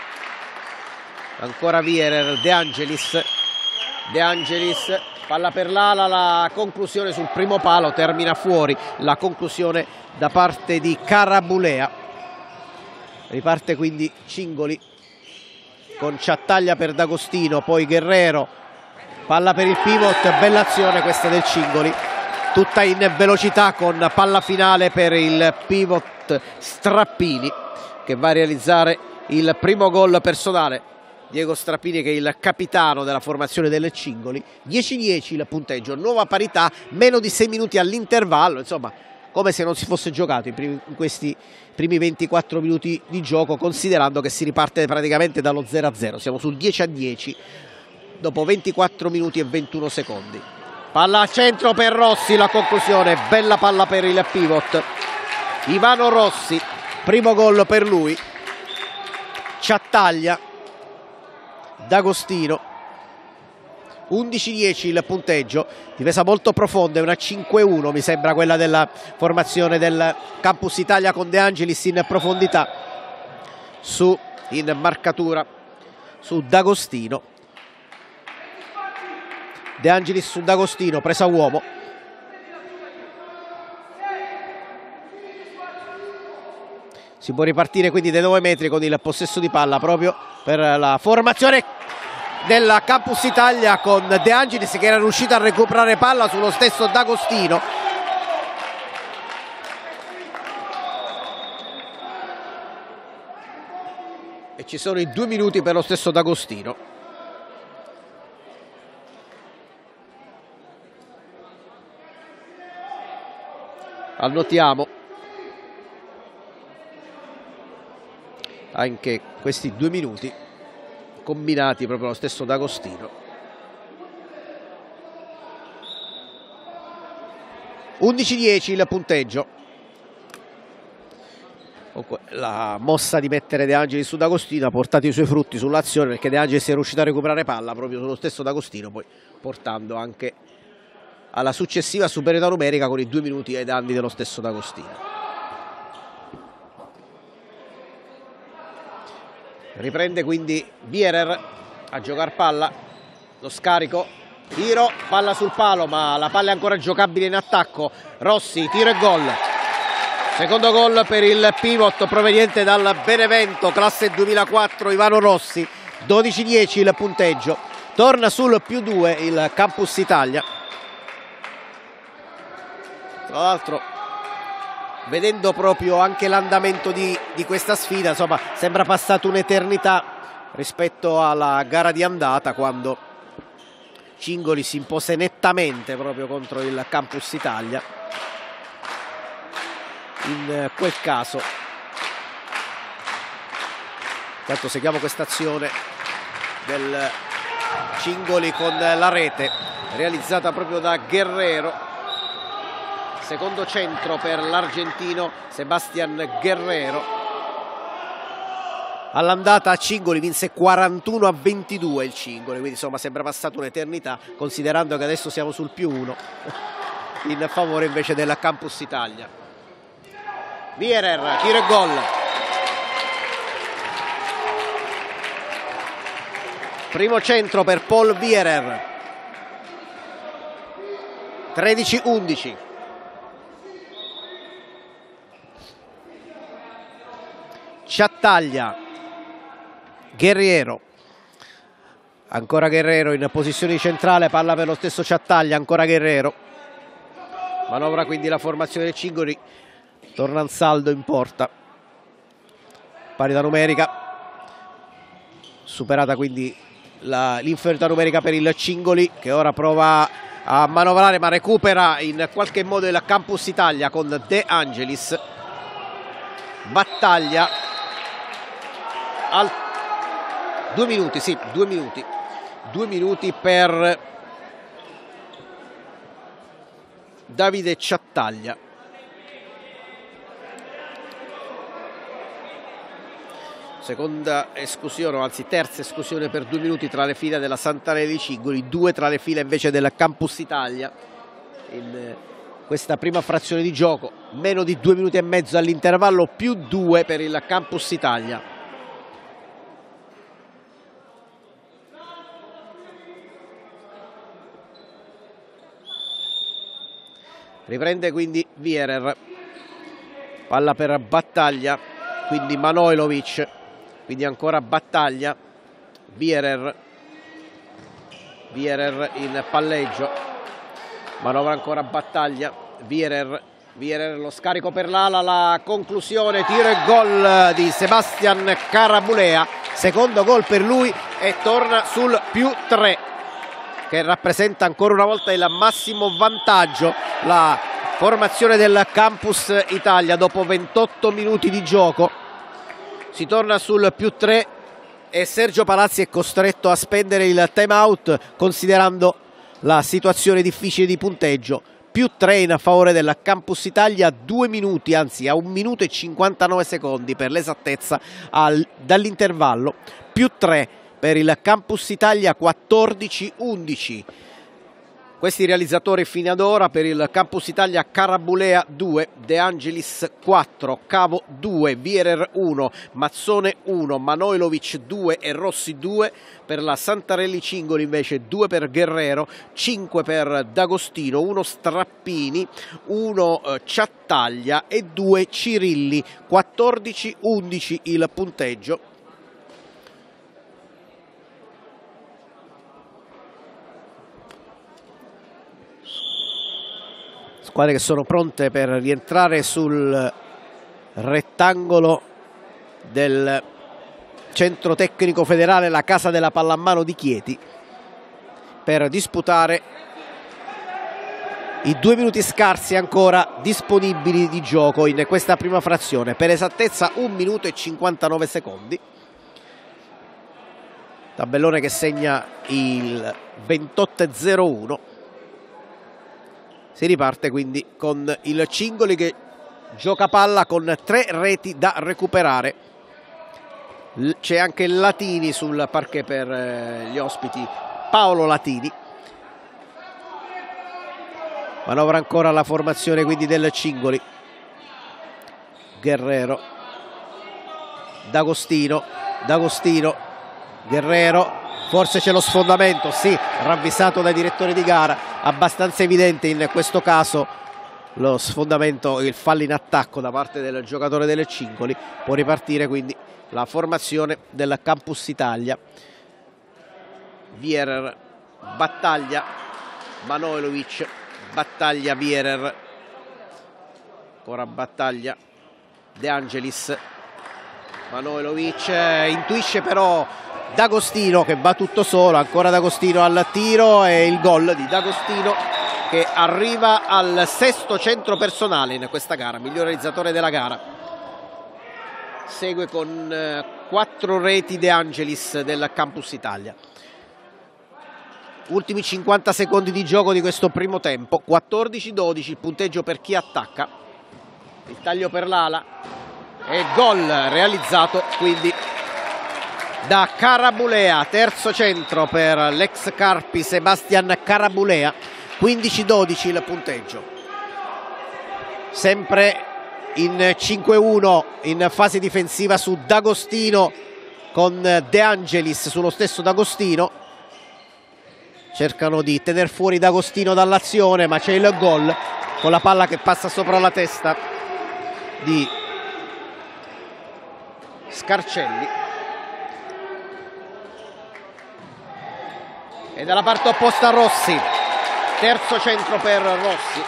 ancora Bierer, De Angelis, De Angelis, palla per l'ala, la conclusione sul primo palo, termina fuori la conclusione da parte di Carabulea. Riparte quindi Cingoli con Ciattaglia per D'Agostino, poi Guerrero, palla per il pivot, bella azione questa del Cingoli, tutta in velocità con palla finale per il pivot Strappini che va a realizzare il primo gol personale. Diego Strappini che è il capitano della formazione delle Cingoli. Dieci dieci il punteggio, nuova parità, meno di sei minuti all'intervallo, insomma come se non si fosse giocato in, primi, in questi primi ventiquattro minuti di gioco, considerando che si riparte praticamente dallo zero a zero. Siamo sul dieci a dieci dopo ventiquattro minuti e ventuno secondi. Palla a centro per Rossi, la conclusione, bella palla per il pivot Ivano Rossi, primo gol per lui. Ciattaglia, D'Agostino, undici dieci il punteggio, difesa molto profonda, è una cinque uno mi sembra quella della formazione del Campus Italia, con De Angelis in profondità su in marcatura su D'Agostino. De Angelis su D'Agostino, presa uomo, si può ripartire quindi dai nove metri con il possesso di palla proprio per la formazione della Campus Italia, con De Angelis che era riuscito a recuperare palla sullo stesso D'Agostino. E ci sono i due minuti per lo stesso D'Agostino. Annotiamo anche questi due minuti combinati proprio lo stesso D'Agostino. undici dieci il punteggio. La mossa di mettere De Angelis su D'Agostino ha portato i suoi frutti sull'azione, perché De Angelis è riuscito a recuperare palla proprio sullo stesso D'Agostino, poi portando anche alla successiva superiorità numerica con i due minuti ai danni dello stesso D'Agostino. Riprende quindi Bierer a giocare palla, lo scarico, tiro, palla sul palo, ma la palla è ancora giocabile in attacco. Rossi, tiro e gol. Secondo gol per il pivot proveniente dal Benevento, classe duemilaquattro, Ivano Rossi. dodici dieci il punteggio, torna sul più due il Campus Italia. Tra l'altro, vedendo proprio anche l'andamento di, di questa sfida, insomma, sembra passata un'eternità rispetto alla gara di andata, quando Cingoli si impose nettamente proprio contro il Campus Italia. In quel caso, intanto seguiamo questa azione del Cingoli con la rete realizzata proprio da Guerrero. Secondo centro per l'argentino Sebastian Guerrero. All'andata Cingoli vinse quarantuno a ventidue il Cingoli, quindi insomma sembra passata un'eternità, considerando che adesso siamo sul più uno in favore invece della Campus Italia. Bierer, tiro e gol. Primo centro per Paul Bierer. tredici undici. Ciattaglia, Guerriero, ancora Guerrero in posizione centrale, palla per lo stesso Ciattaglia, ancora Guerrero, manovra quindi la formazione del Cingoli, torna in saldo in porta, parità numerica, superata quindi l'inferiorità numerica per il Cingoli, che ora prova a manovrare ma recupera in qualche modo il Campus Italia con De Angelis. Battaglia al due minuti, sì, due minuti, due minuti per Davide Ciattaglia. Seconda esclusione, anzi terza esclusione per due minuti tra le file della Santanelli Cingoli, due tra le file invece del Campus Italia in questa prima frazione di gioco. Meno di due minuti e mezzo all'intervallo, più due per il Campus Italia. Riprende quindi Bierer, palla per Battaglia, quindi Manojlovic, quindi ancora Battaglia, Bierer, Bierer in palleggio, manovra ancora Battaglia, Bierer, Bierer lo scarico per l'ala, la conclusione, tiro e gol di Sebastian Carabulea, secondo gol per lui e torna sul più tre, che rappresenta ancora una volta il massimo vantaggio. La formazione del Campus Italia dopo ventotto minuti di gioco, si torna sul più tre e Sergio Palazzi è costretto a spendere il time out considerando la situazione difficile di punteggio. Più tre in favore del Campus Italia, due minuti, anzi a un minuto e cinquantanove secondi per l'esattezza dall'intervallo. Più tre per il Campus Italia, quattordici undici. Questi realizzatori fino ad ora: per il Campus Italia Carabulea due, De Angelis quattro, Cavo due, Bierer uno, Mazzone uno, Manojlovic due e Rossi due. Per la Santarelli Cingoli invece due per Guerrero, cinque per D'Agostino, uno Strappini, uno Ciattaglia e due Cirilli. quattordici undici il punteggio. Squadre che sono pronte per rientrare sul rettangolo del Centro Tecnico Federale, la casa della pallamano di Chieti, per disputare i due minuti scarsi ancora disponibili di gioco in questa prima frazione. Per esattezza un minuto e cinquantanove secondi. Tabellone che segna il ventotto zero uno. Si riparte quindi con il Cingoli che gioca palla con tre reti da recuperare. C'è anche Latini sul parquet per gli ospiti, Paolo Latini. Manovra ancora la formazione quindi del Cingoli. Guerrero, D'Agostino, D'Agostino, Guerrero. Forse c'è lo sfondamento, sì, ravvisato dai direttori di gara, abbastanza evidente in questo caso lo sfondamento, il fallo in attacco da parte del giocatore delle Cingoli. Può ripartire quindi la formazione del Campus Italia. Bierer, Battaglia, Manojlovic, Battaglia, Bierer, ancora Battaglia, De Angelis, Manojlovic, intuisce però D'Agostino che va tutto solo, ancora D'Agostino al tiro e il gol di D'Agostino che arriva al sesto centro personale in questa gara, miglior realizzatore della gara. Segue con eh, quattro reti De Angelis del Campus Italia. Ultimi cinquanta secondi di gioco di questo primo tempo, quattordici dodici il punteggio per chi attacca. Il taglio per l'ala e gol realizzato quindi da Carabulea, terzo centro per l'ex Carpi Sebastian Carabulea. Quindici dodici il punteggio. Sempre in cinque uno in fase difensiva su D'Agostino con De Angelis sullo stesso D'Agostino. Cercano di tener fuori D'Agostino dall'azione, ma c'è il gol con la palla che passa sopra la testa di Scarcelli. E dalla parte opposta Rossi, terzo centro per Rossi.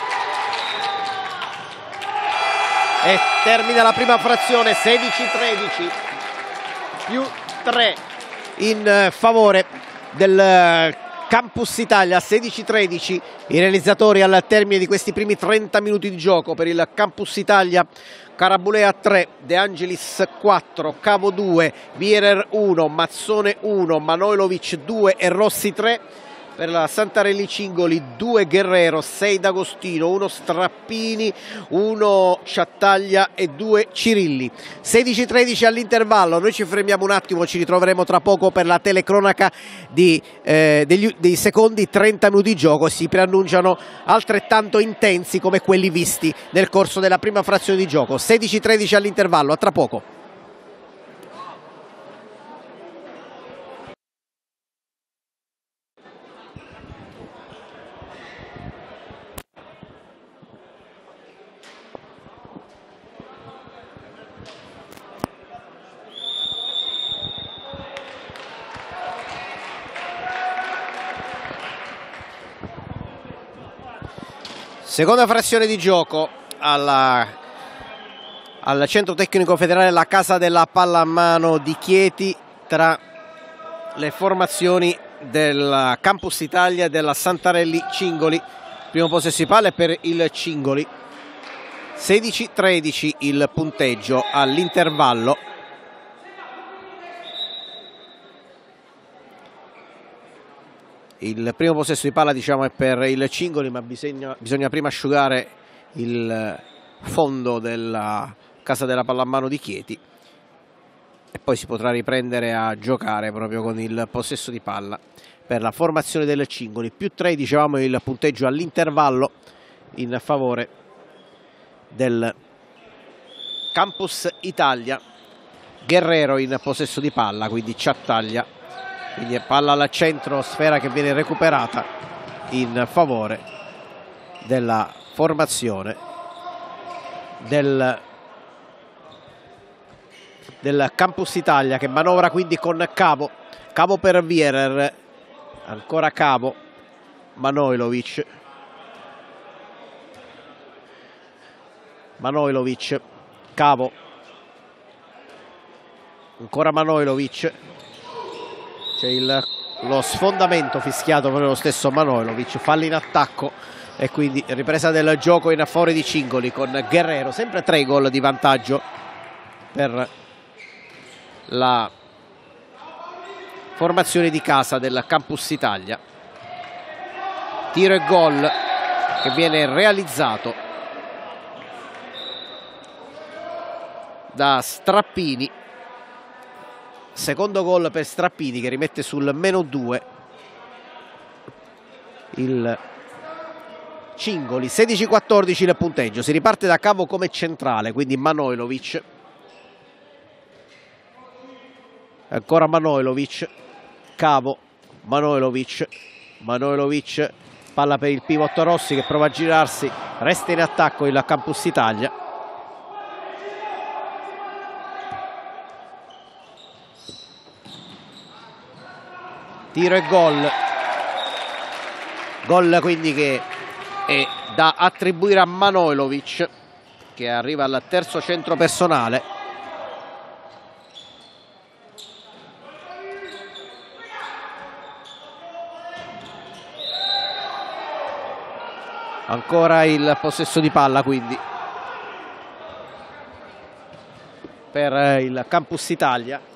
E termina la prima frazione, sedici tredici, più tre in favore del Campus Italia, sedici tredici i realizzatori al termine di questi primi trenta minuti di gioco. Per il Campus Italia Carabulea tre, De Angelis quattro, Cavo due, Bierer uno, Mazzone uno, Manojlovic due e Rossi tre. Per la Santarelli Cingoli due Guerrero, sei D'Agostino, uno Strappini, uno Ciattaglia e due Cirilli. sedici tredici all'intervallo, noi ci fermiamo un attimo, ci ritroveremo tra poco per la telecronaca di, eh, degli, dei secondi trenta minuti di gioco. Si preannunciano altrettanto intensi come quelli visti nel corso della prima frazione di gioco. sedici tredici all'intervallo, a tra poco. Seconda frazione di gioco alla, al centro tecnico federale La Casa della Pallamano di Chieti, tra le formazioni del Campus Italia e della Santarelli Cingoli. Primo possesso di palla per il Cingoli, sedici tredici il punteggio all'intervallo. Il primo possesso di palla, diciamo, è per il Cingoli, ma bisogna, bisogna prima asciugare il fondo della Casa della Pallamano di Chieti e poi si potrà riprendere a giocare proprio con il possesso di palla per la formazione del Cingoli. Più tre, dicevamo, il punteggio all'intervallo in favore del Campus Italia. Guerrero in possesso di palla, quindi ci attaglia, quindi è palla al centro, sfera che viene recuperata in favore della formazione del, del Campus Italia, che manovra quindi con Cavo. Cavo per Vierer, ancora Cavo, Manojlovic, Manojlovic, Cavo, ancora Manojlovic, c'è il, lo sfondamento fischiato per lo stesso Manojlovic, fallo in attacco e quindi ripresa del gioco in favore di Cingoli con Guerrero, sempre tre gol di vantaggio per la formazione di casa del Campus Italia. Tiro e gol che viene realizzato da Strappini, secondo gol per Strappini che rimette sul meno due il Cingoli. Sedici quattordici il punteggio, si riparte da Cavo come centrale, quindi Manojlovic, ancora Manojlovic, Cavo, Manojlovic, Manojlovic, palla per il pivot Rossi che prova a girarsi, resta in attacco il Campus Italia. Tiro e gol, gol quindi che è da attribuire a Manojlovic, che arriva al terzo centro personale. Ancora il possesso di palla quindi per il Campus Italia.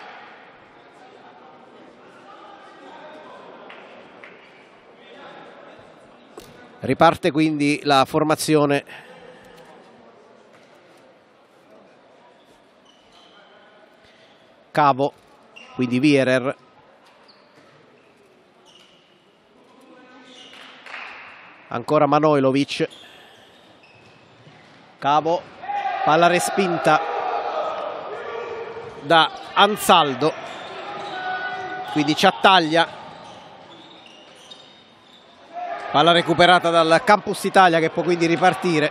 Riparte quindi la formazione Cavo, quindi Vierer, ancora Manojlovic, Cavo, palla respinta da Ansaldo, quindi ci attaglia. Palla recuperata dal Campus Italia che può quindi ripartire.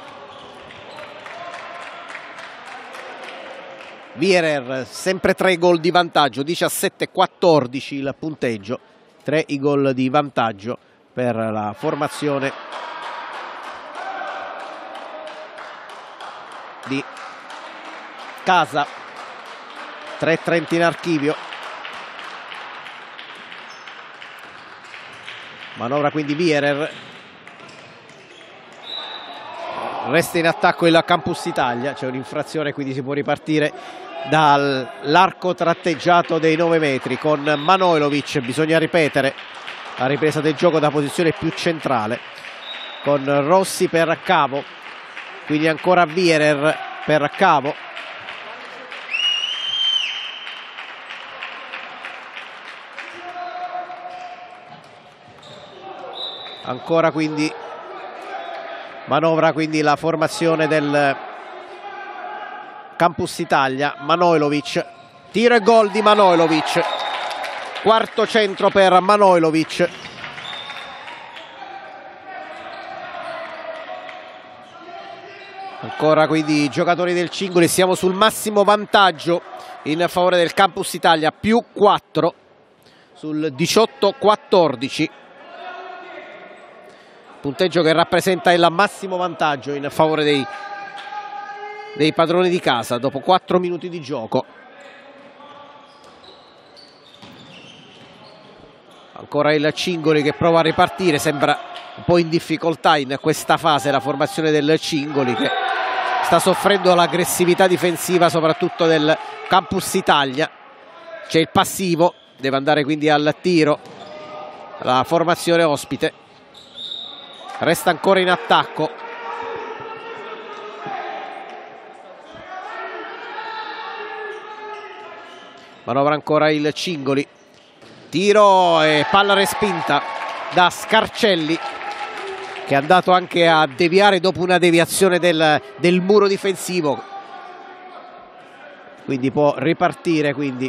Vierer, sempre tre gol di vantaggio, diciassette quattordici il punteggio, tre i gol di vantaggio per la formazione di casa. tre trenta in archivio. Manovra quindi Vierer, resta in attacco il Campus Italia, c'è un'infrazione quindi si può ripartire dall'arco tratteggiato dei nove metri con Manojlovic. Bisogna ripetere la ripresa del gioco da posizione più centrale con Rossi per Cavo, quindi ancora Vierer per Cavo, ancora quindi manovra quindi la formazione del Campus Italia. Manojlovic, tiro e gol di Manojlovic, quarto centro per Manojlovic. Ancora quindi i giocatori del Cingoli, siamo sul massimo vantaggio in favore del Campus Italia, più quattro sul diciotto quattordici. punteggio che rappresenta il massimo vantaggio in favore dei, dei padroni di casa dopo quattro minuti di gioco. Ancora il Cingoli che prova a ripartire, sembra un po' in difficoltà in questa fase la formazione del Cingoli, che sta soffrendo l'aggressività difensiva soprattutto del Campus Italia. C'è il passivo, deve andare quindi al tiro la formazione ospite. Resta ancora in attacco. Manovra ancora il Cingoli. Tiro e palla respinta da Scarcelli, che è andato anche a deviare dopo una deviazione del, del muro difensivo. Quindi può ripartire quindi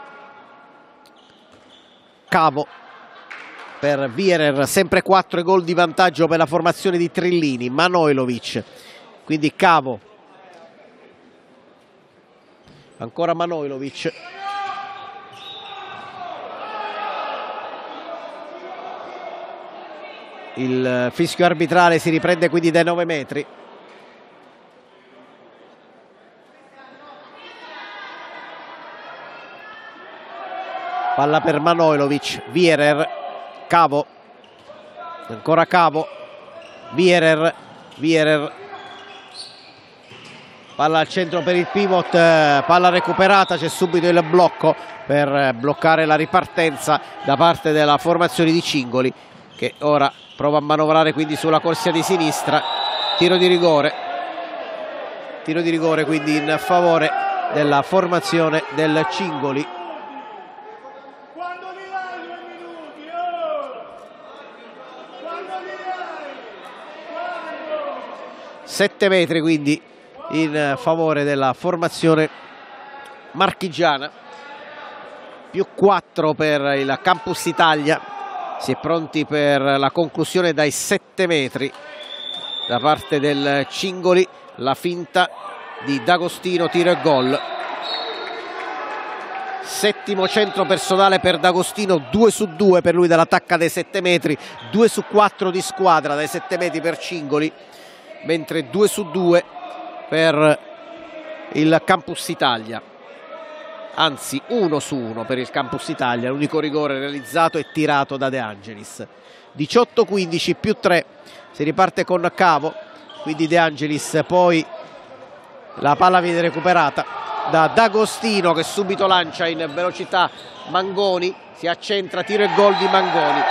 Cavo per Vierer, sempre quattro gol di vantaggio per la formazione di Trillini. Manojlovic, quindi Cavo, ancora Manojlovic, il fischio arbitrale si riprende quindi dai nove metri. Palla per Manojlovic, Vierer, Cavo, ancora Cavo, Vierer, Vierer, palla al centro per il pivot, palla recuperata, c'è subito il blocco per bloccare la ripartenza da parte della formazione di Cingoli, che ora prova a manovrare quindi sulla corsia di sinistra. Tiro di rigore, tiro di rigore quindi in favore della formazione del Cingoli. sette metri quindi in favore della formazione marchigiana, più quattro per il Campus Italia. Si è pronti per la conclusione dai sette metri da parte del Cingoli. La finta di D'Agostino, tiro e gol. Settimo centro personale per D'Agostino, due su due per lui dall'attacca dai sette metri, due su quattro di squadra dai sette metri per Cingoli, mentre due su due per il Campus Italia. Anzi uno su uno per il Campus Italia, l'unico rigore realizzato e tirato da De Angelis. diciotto quindici più tre, si riparte con Cavo, quindi De Angelis, poi la palla viene recuperata da D'Agostino che subito lancia in velocità Mangoni, si accentra, tiro e gol di Mangoni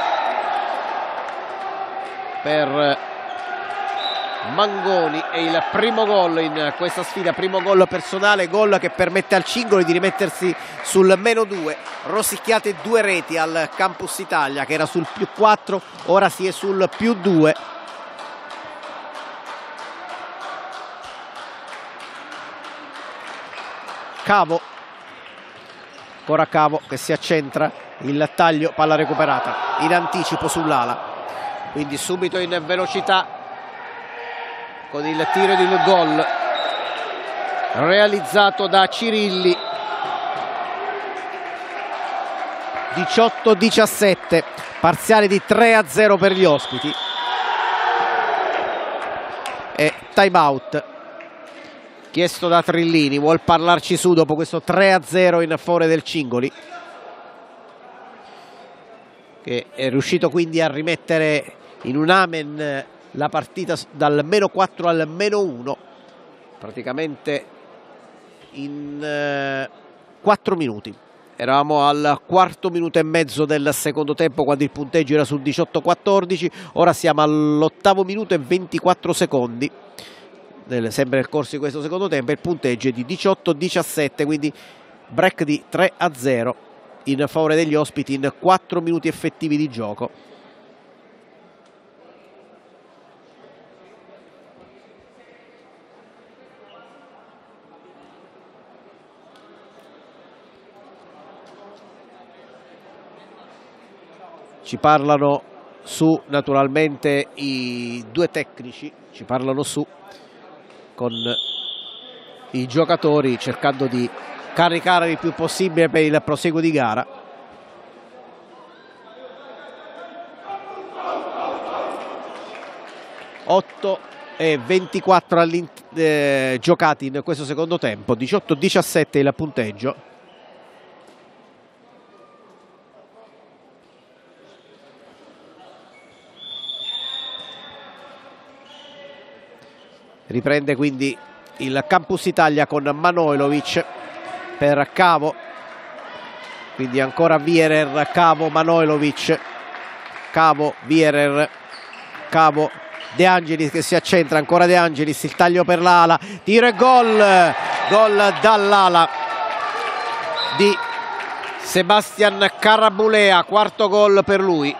per Mangoni. È il primo gol in questa sfida, primo gol personale, gol che permette al Cingoli di rimettersi sul meno due. Rosicchiate due reti al Campus Italia che era sul più quattro, ora si è sul più due. Cavo, ancora Cavo che si accentra, il taglio, palla recuperata in anticipo sull'ala, quindi subito in velocità con il tiro di gol realizzato da Cirilli. diciotto diciassette, parziale di tre a zero per gli ospiti. E time out chiesto da Trillini, vuol parlarci su dopo questo tre a zero in favore del Cingoli, che è riuscito quindi a rimettere in un amen la partita dal meno quattro al meno uno, praticamente in eh, quattro minuti. Eravamo al quarto minuto e mezzo del secondo tempo quando il punteggio era sul diciotto quattordici, ora siamo all'ottavo minuto e ventiquattro secondi, nel, sempre nel corso di questo secondo tempo. Il punteggio è di diciotto diciassette, quindi break di tre a zero in favore degli ospiti in quattro minuti effettivi di gioco. Ci parlano su naturalmente i due tecnici, ci parlano su con i giocatori cercando di caricare il più possibile per il proseguo di gara. otto e ventiquattro eh, giocati in questo secondo tempo, diciotto diciassette il punteggio. Riprende quindi il Campus Italia con Manojlovic per Cavo, quindi ancora Vierer, Cavo, Manojlovic, Cavo, Vierer, Cavo, De Angelis che si accentra, ancora De Angelis, il taglio per l'ala, tiro e gol, gol dall'ala di Sebastian Carabulea, quarto gol per lui.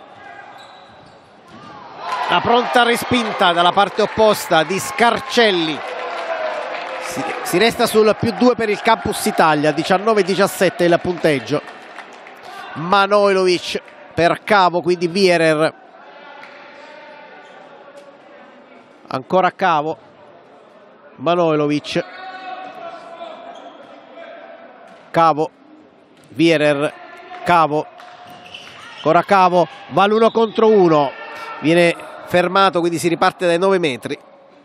La pronta respinta dalla parte opposta di Scarcelli. Si, si resta sul più due per il Campus Italia, diciannove diciassette il punteggio. Manojlovic per Cavo, quindi Vierer. Ancora Cavo. Manojlovic. Cavo. Vierer. Cavo. Ancora Cavo. Va l'uno contro uno. Viene fermato, quindi si riparte dai nove metri.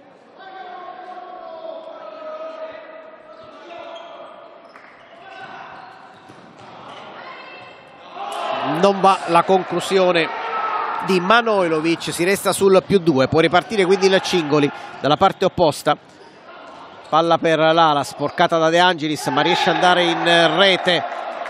Non va la conclusione di Manojlovic, si resta sul più due, può ripartire quindi il Cingoli dalla parte opposta. Palla per l'ala, sporcata da De Angelis, ma riesce ad andare in rete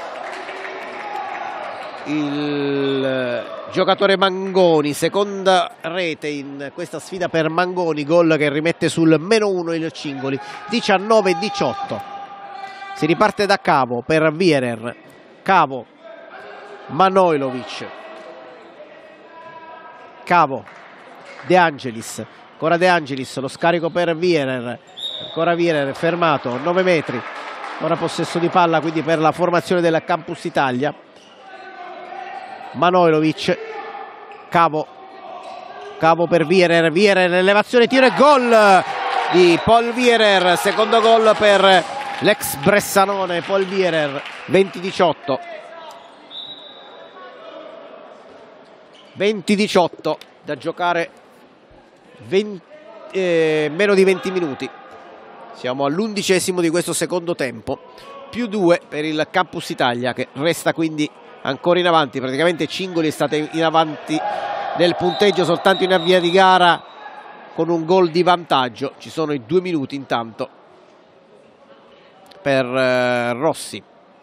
il giocatore Mangoni, seconda rete in questa sfida per Mangoni, gol che rimette sul meno uno il Cingoli, diciannove diciotto. Si riparte da Cavo per Vierer, Cavo, Manojlovic, Cavo, De Angelis, ancora De Angelis, lo scarico per Vierer, ancora Vierer fermato, nove metri, ora possesso di palla quindi per la formazione del Campus Italia. Manojlovic, Cavo, Cavo per Vierer, Vierer, elevazione, tiro e gol di Paul Vierer, secondo gol per l'ex bressanone Paul Vierer, venti diciotto. venti diciotto da giocare venti, eh, meno di venti minuti. Siamo all'undicesimo di questo secondo tempo, più due per il Campus Italia che resta quindi ancora in avanti. Praticamente Cingoli è stato in avanti nel punteggio soltanto in avvio di gara con un gol di vantaggio. Ci sono i due minuti intanto per eh, Rossi.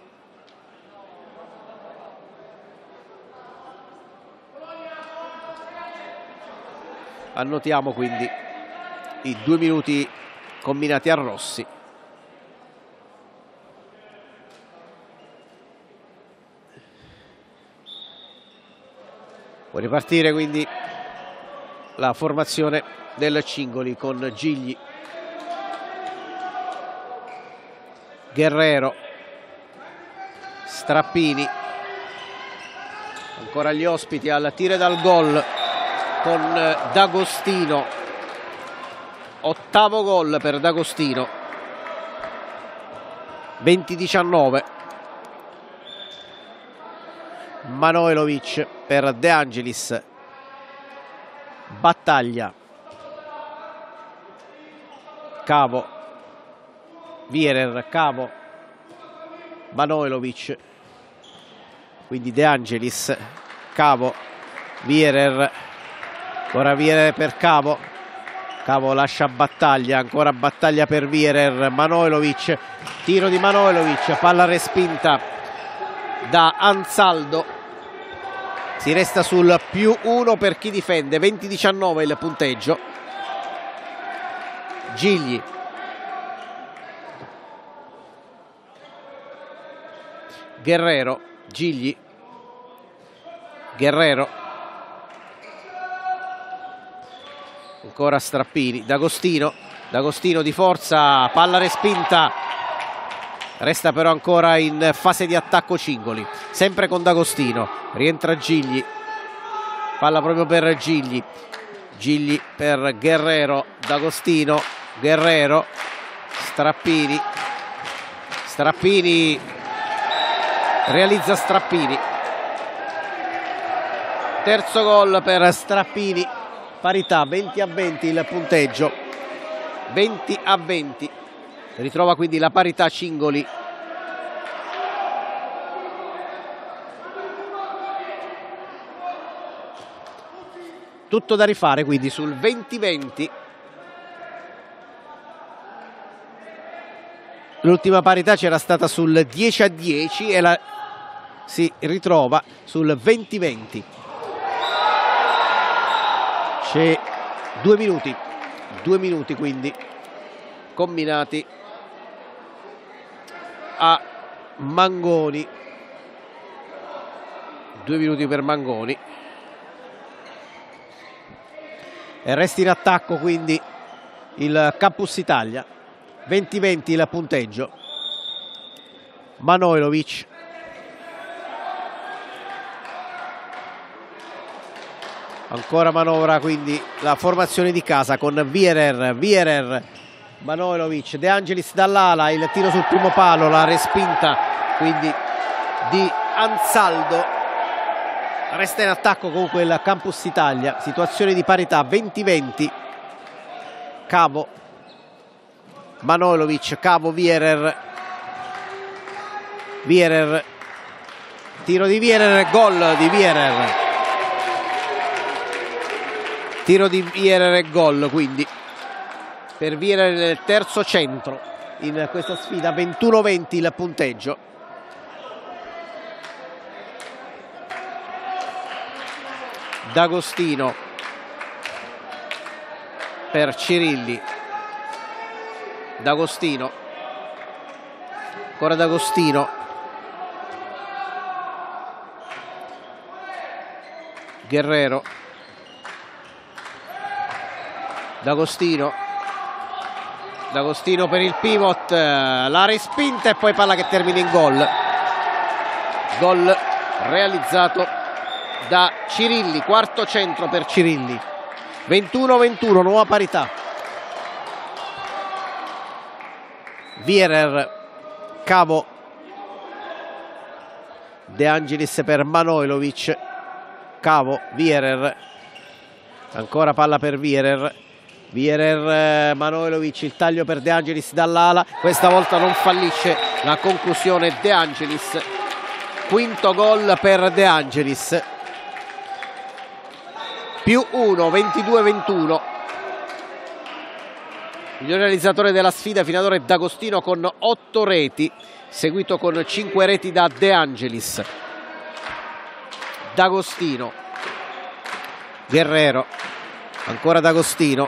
Annotiamo quindi i due minuti combinati a Rossi. Può ripartire quindi la formazione del Cingoli con Gigli, Guerrero, Strappini, ancora gli ospiti al tiro dal gol con D'Agostino, ottavo gol per D'Agostino, venti diciannove. Manojlovic per De Angelis, Battaglia, Cavo, Vierer, Cavo, Manojlovic, quindi De Angelis, Cavo, Vierer, ora Vierer per Cavo, Cavo lascia Battaglia, ancora Battaglia per Vierer, Manojlovic, tiro di Manojlovic, palla respinta da Ansaldo. Si resta sul più uno per chi difende, venti diciannove il punteggio. Gigli, Guerrero, Gigli, Guerrero, ancora Strappini, D'Agostino, D'Agostino di forza, palla respinta, resta però ancora in fase di attacco Cingoli, sempre con D'Agostino, rientra Gigli, palla proprio per Gigli, Gigli per Guerrero, D'Agostino, Guerrero, Strappini, Strappini, realizza Strappini, terzo gol per Strappini, parità, venti a venti il punteggio, venti a venti, ritrova quindi la parità Cingoli. Tutto da rifare quindi sul venti venti. L'ultima parità c'era stata sul dieci a dieci e la si ritrova sul venti venti. C'è due minuti, due minuti quindi combinati a Mangoni, due minuti per Mangoni. E resta in attacco quindi il Campus Italia, venti venti il punteggio. Manojlovic, ancora manovra quindi la formazione di casa con Wierer, Wierer, Manojlovic, De Angelis dall'ala, il tiro sul primo palo, la respinta quindi di Ansaldo. Resta in attacco comunque il Campus Italia, situazione di parità, venti venti. Cavo, Manojlovic, Cavo, Wierer, Wierer, tiro di Wierer, gol di Wierer, tiro di Wierer e gol quindi per Wierer nel terzo centro in questa sfida, ventuno venti il punteggio. D'Agostino per Cirilli, D'Agostino, ancora D'Agostino, Guerrero, D'Agostino, D'Agostino per il pivot, la respinta e poi palla che termina in gol, gol realizzato da Cirilli, quarto centro per Cirilli, ventuno ventuno, nuova parità. Wierer, Cavo, De Angelis per Manojlovic, Cavo, Wierer, ancora palla per Wierer, Wierer, Manojlovic, il taglio per De Angelis dall'ala, questa volta non fallisce la conclusione De Angelis, quinto gol per De Angelis. Più uno, ventidue ventuno. Il realizzatore della sfida fino ad ora è D'Agostino con otto reti, seguito con cinque reti da De Angelis. D'Agostino, Guerrero, ancora D'Agostino,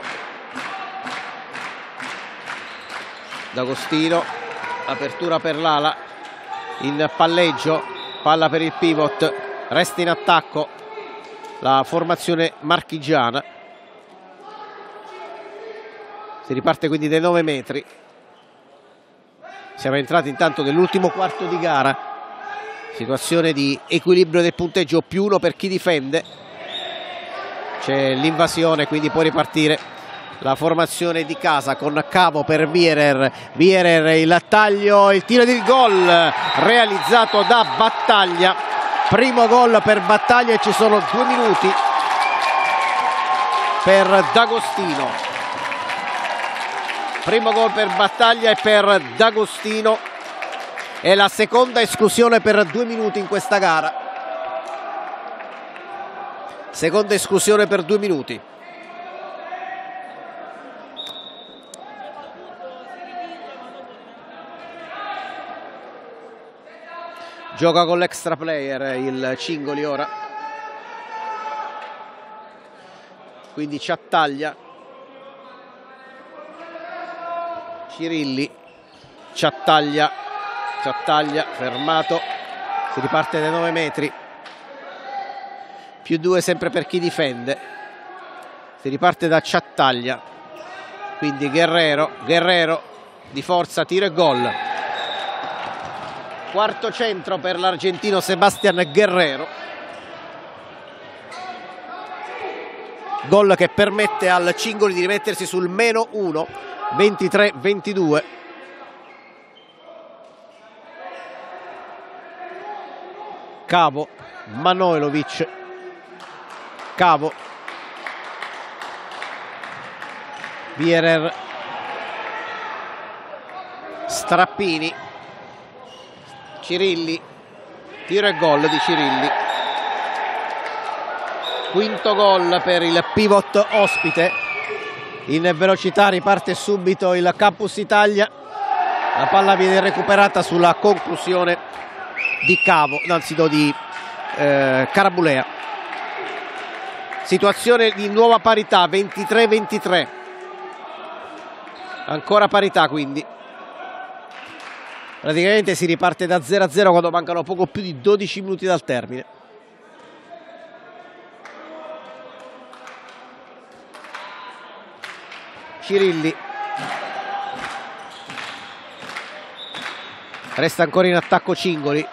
D'Agostino, apertura per l'ala, in palleggio, palla per il pivot, resta in attacco la formazione marchigiana. Si riparte quindi dai nove metri. Siamo entrati intanto nell'ultimo quarto di gara, situazione di equilibrio del punteggio, più uno per chi difende. C'è l'invasione, quindi può ripartire la formazione di casa con Cavo per Wierer, Wierer, il taglio, il tiro di gol realizzato da Battaglia. Primo gol per Battaglia e ci sono due minuti per D'Agostino. Primo gol per Battaglia e per D'Agostino. È la seconda esclusione per due minuti in questa gara. Seconda esclusione per due minuti. Gioca con l'extra player il Cingoli ora. Quindi Ciattaglia, Cirilli, Ciattaglia, Ciattaglia fermato, si riparte dai nove metri. Più due sempre per chi difende. Si riparte da Ciattaglia. Quindi Guerrero, Guerrero di forza, tiro e gol. Quarto centro per l'argentino Sebastián Guerrero. Gol che permette al Cingoli di rimettersi sul meno uno, ventitré ventidue. Cavo, Manojlovic, Cavo, Vierer, Strappini, Cirilli, tiro e gol di Cirilli. Quinto gol per il pivot ospite. In velocità riparte subito il Campus Italia. La palla viene recuperata sulla conclusione di Cavo, anzi no, di eh, Carabulea. Situazione di nuova parità, ventitré ventitré. Ancora parità, quindi. Praticamente si riparte da zero a zero quando mancano poco più di dodici minuti dal termine. Cirilli. Resta ancora in attacco Cingoli.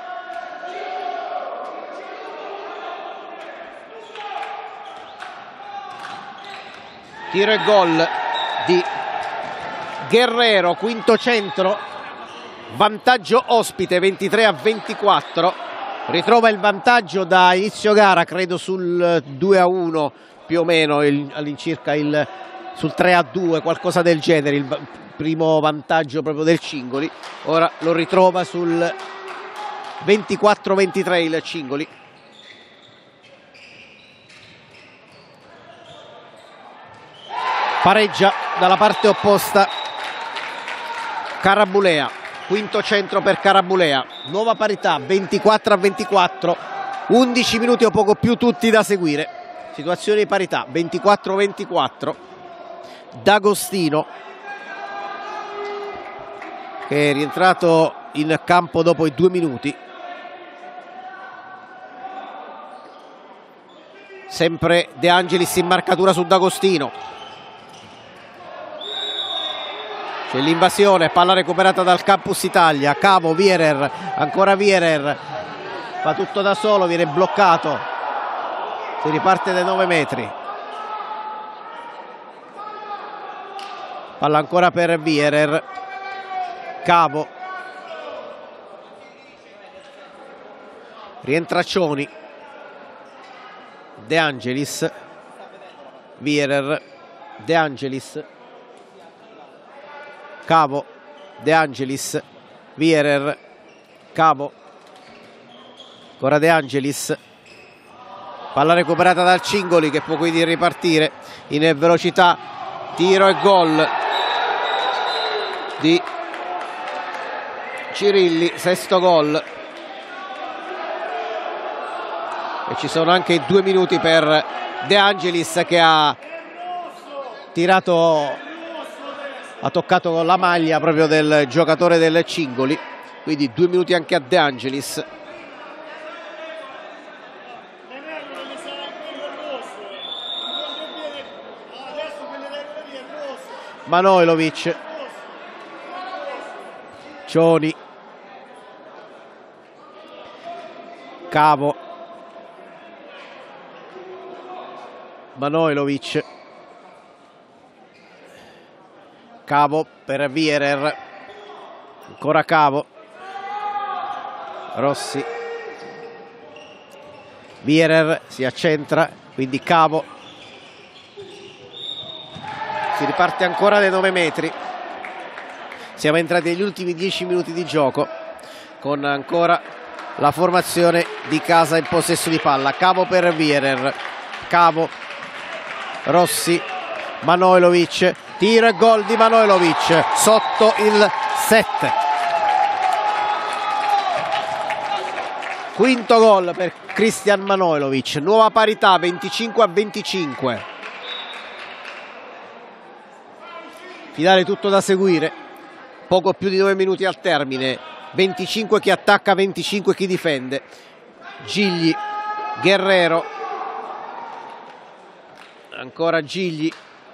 Tiro e gol di Guerrero, quinto centro, vantaggio ospite ventitré a ventiquattro, ritrova il vantaggio da inizio gara, credo sul due a uno più o meno, all'incirca il, sul tre a due, qualcosa del genere, il primo vantaggio proprio del Cingoli. Ora lo ritrova sul ventiquattro ventitré il Cingoli. Pareggia dalla parte opposta Carabulea, quinto centro per Carabulea, nuova parità ventiquattro a ventiquattro, undici minuti o poco più tutti da seguire. Situazione di parità ventiquattro ventiquattro. D'Agostino, che è rientrato in campo dopo i due minuti. Sempre De Angelis in marcatura su D'Agostino. C'è l'invasione, palla recuperata dal Campus Italia. Cavo, Vierer, ancora Vierer, fa tutto da solo, viene bloccato. Si riparte dai nove metri. Palla ancora per Vierer. Cavo. Rientra Cioni. De Angelis. Vierer. De Angelis. Cavo, De Angelis, Vierer, Cavo, ancora De Angelis, palla recuperata dal Cingoli che può quindi ripartire in velocità, tiro e gol di Cirilli, sesto gol, e ci sono anche due minuti per De Angelis che ha tirato, ha toccato la maglia proprio del giocatore del Cingoli, quindi due minuti anche a De Angelis. Manojlovic, Cioni, Cavo, Manojlovic, Cavo per Vierer, ancora Cavo, Rossi, Vierer si accentra, quindi Cavo, si riparte ancora dai nove metri. Siamo entrati negli ultimi dieci minuti di gioco con ancora la formazione di casa in possesso di palla. Cavo per Vierer, Cavo, Rossi, Manojlovic, tiro e gol di Manojlovic sotto il sette. Quinto gol per Christian Manojlovic, nuova parità venticinque a venticinque. Finale tutto da seguire, poco più di nove minuti al termine, venticinque chi attacca, venticinque chi difende. Gigli, Guerrero, ancora Gigli,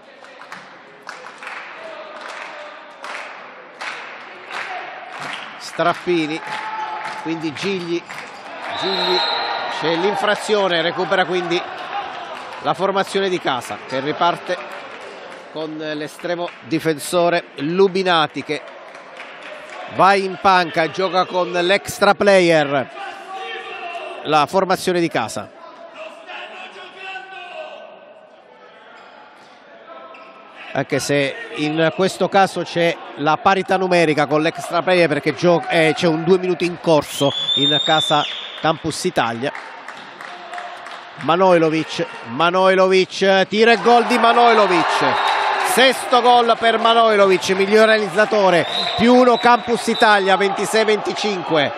Strappini, quindi Gigli, Gigli, c'è l'infrazione, recupera quindi la formazione di casa che riparte con l'estremo difensore Lubinati che va in panca e gioca con l'extra player la formazione di casa. anche se in questo caso c'è la parità numerica con l'extra player, perché eh, c'è un due minuti in corso in casa Campus Italia. Manojlovic, Manojlovic, tiro e gol di Manojlovic, sesto gol per Manojlovic, miglior realizzatore, più uno Campus Italia, ventisei venticinque.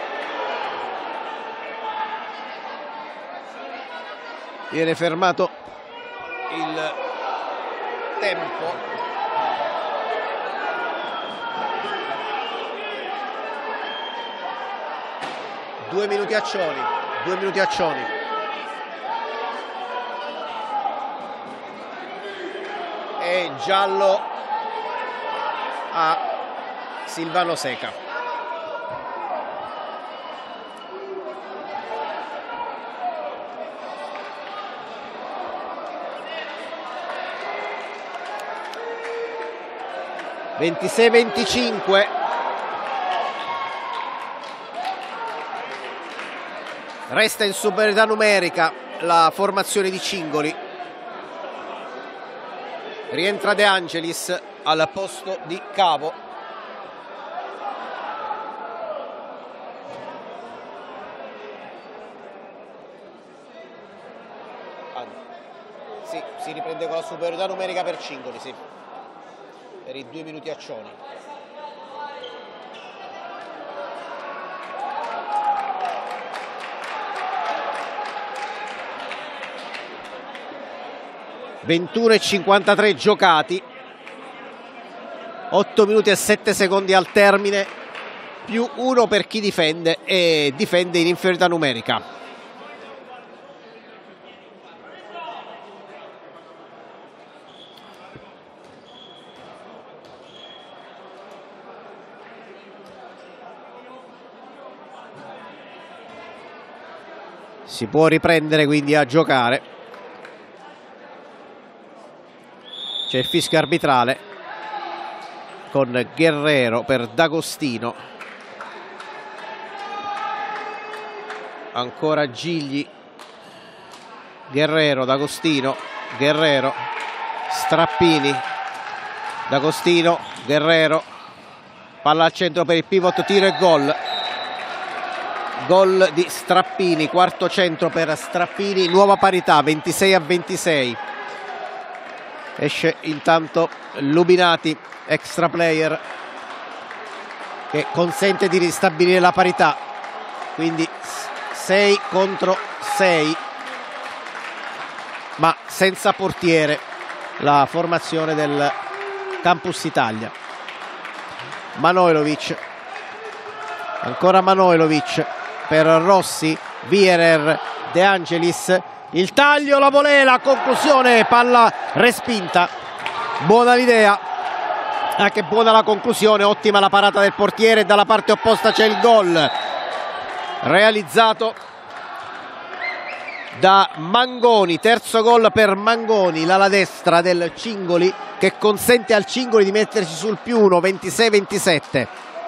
Viene fermato il tempo. Due minuti a Cioni, due minuti a Cioni. E giallo a Silvano Seca. ventisei venticinque. Resta in superiorità numerica la formazione di Cingoli. Rientra De Angelis al posto di Cavo. Ah, sì, si riprende con la superiorità numerica per Cingoli, sì. Per i due minuti a Cioni. ventuno e cinquantatré giocati, otto minuti e sette secondi al termine, più uno per chi difende e difende in inferiorità numerica. Si può riprendere quindi a giocare. C'è il fischio arbitrale con Guerrero per D'Agostino. Ancora Gigli, Guerrero, D'Agostino, Guerrero, Strappini, D'Agostino, Guerrero, palla al centro per il pivot, tiro e gol. Gol di Strappini, quarto centro per Strappini, nuova parità, ventisei a ventisei. Esce intanto Lubinati, extra player, che consente di ristabilire la parità, quindi sei contro sei, ma senza portiere la formazione del Campus Italia. Manojlovic, ancora Manojlovic per Rossi, Vierer, De Angelis, il taglio, la volée, la conclusione, palla respinta. Buona l'idea, anche buona la conclusione, ottima la parata del portiere, dalla parte opposta c'è il gol realizzato da Mangoni, terzo gol per Mangoni, l'ala destra del Cingoli, che consente al Cingoli di mettersi sul più uno, ventisei ventisette.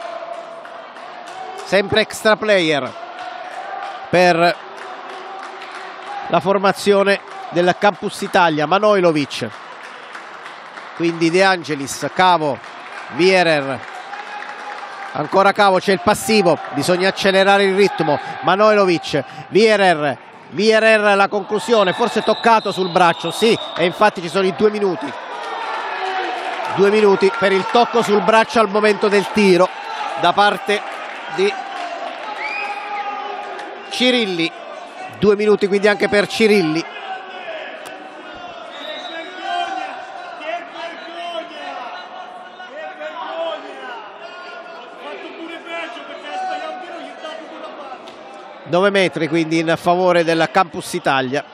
Sempre extra player per la formazione del Campus Italia. Manojlovic, quindi De Angelis, Cavo, Vierer, ancora Cavo, c'è il passivo, bisogna accelerare il ritmo. Manojlovic, Vierer, Vierer, la conclusione, forse toccato sul braccio, sì, e infatti ci sono i due minuti. Due minuti per il tocco sul braccio al momento del tiro da parte di Cirilli. Due minuti quindi anche per Cirilli. nove metri quindi in favore del Campus Italia.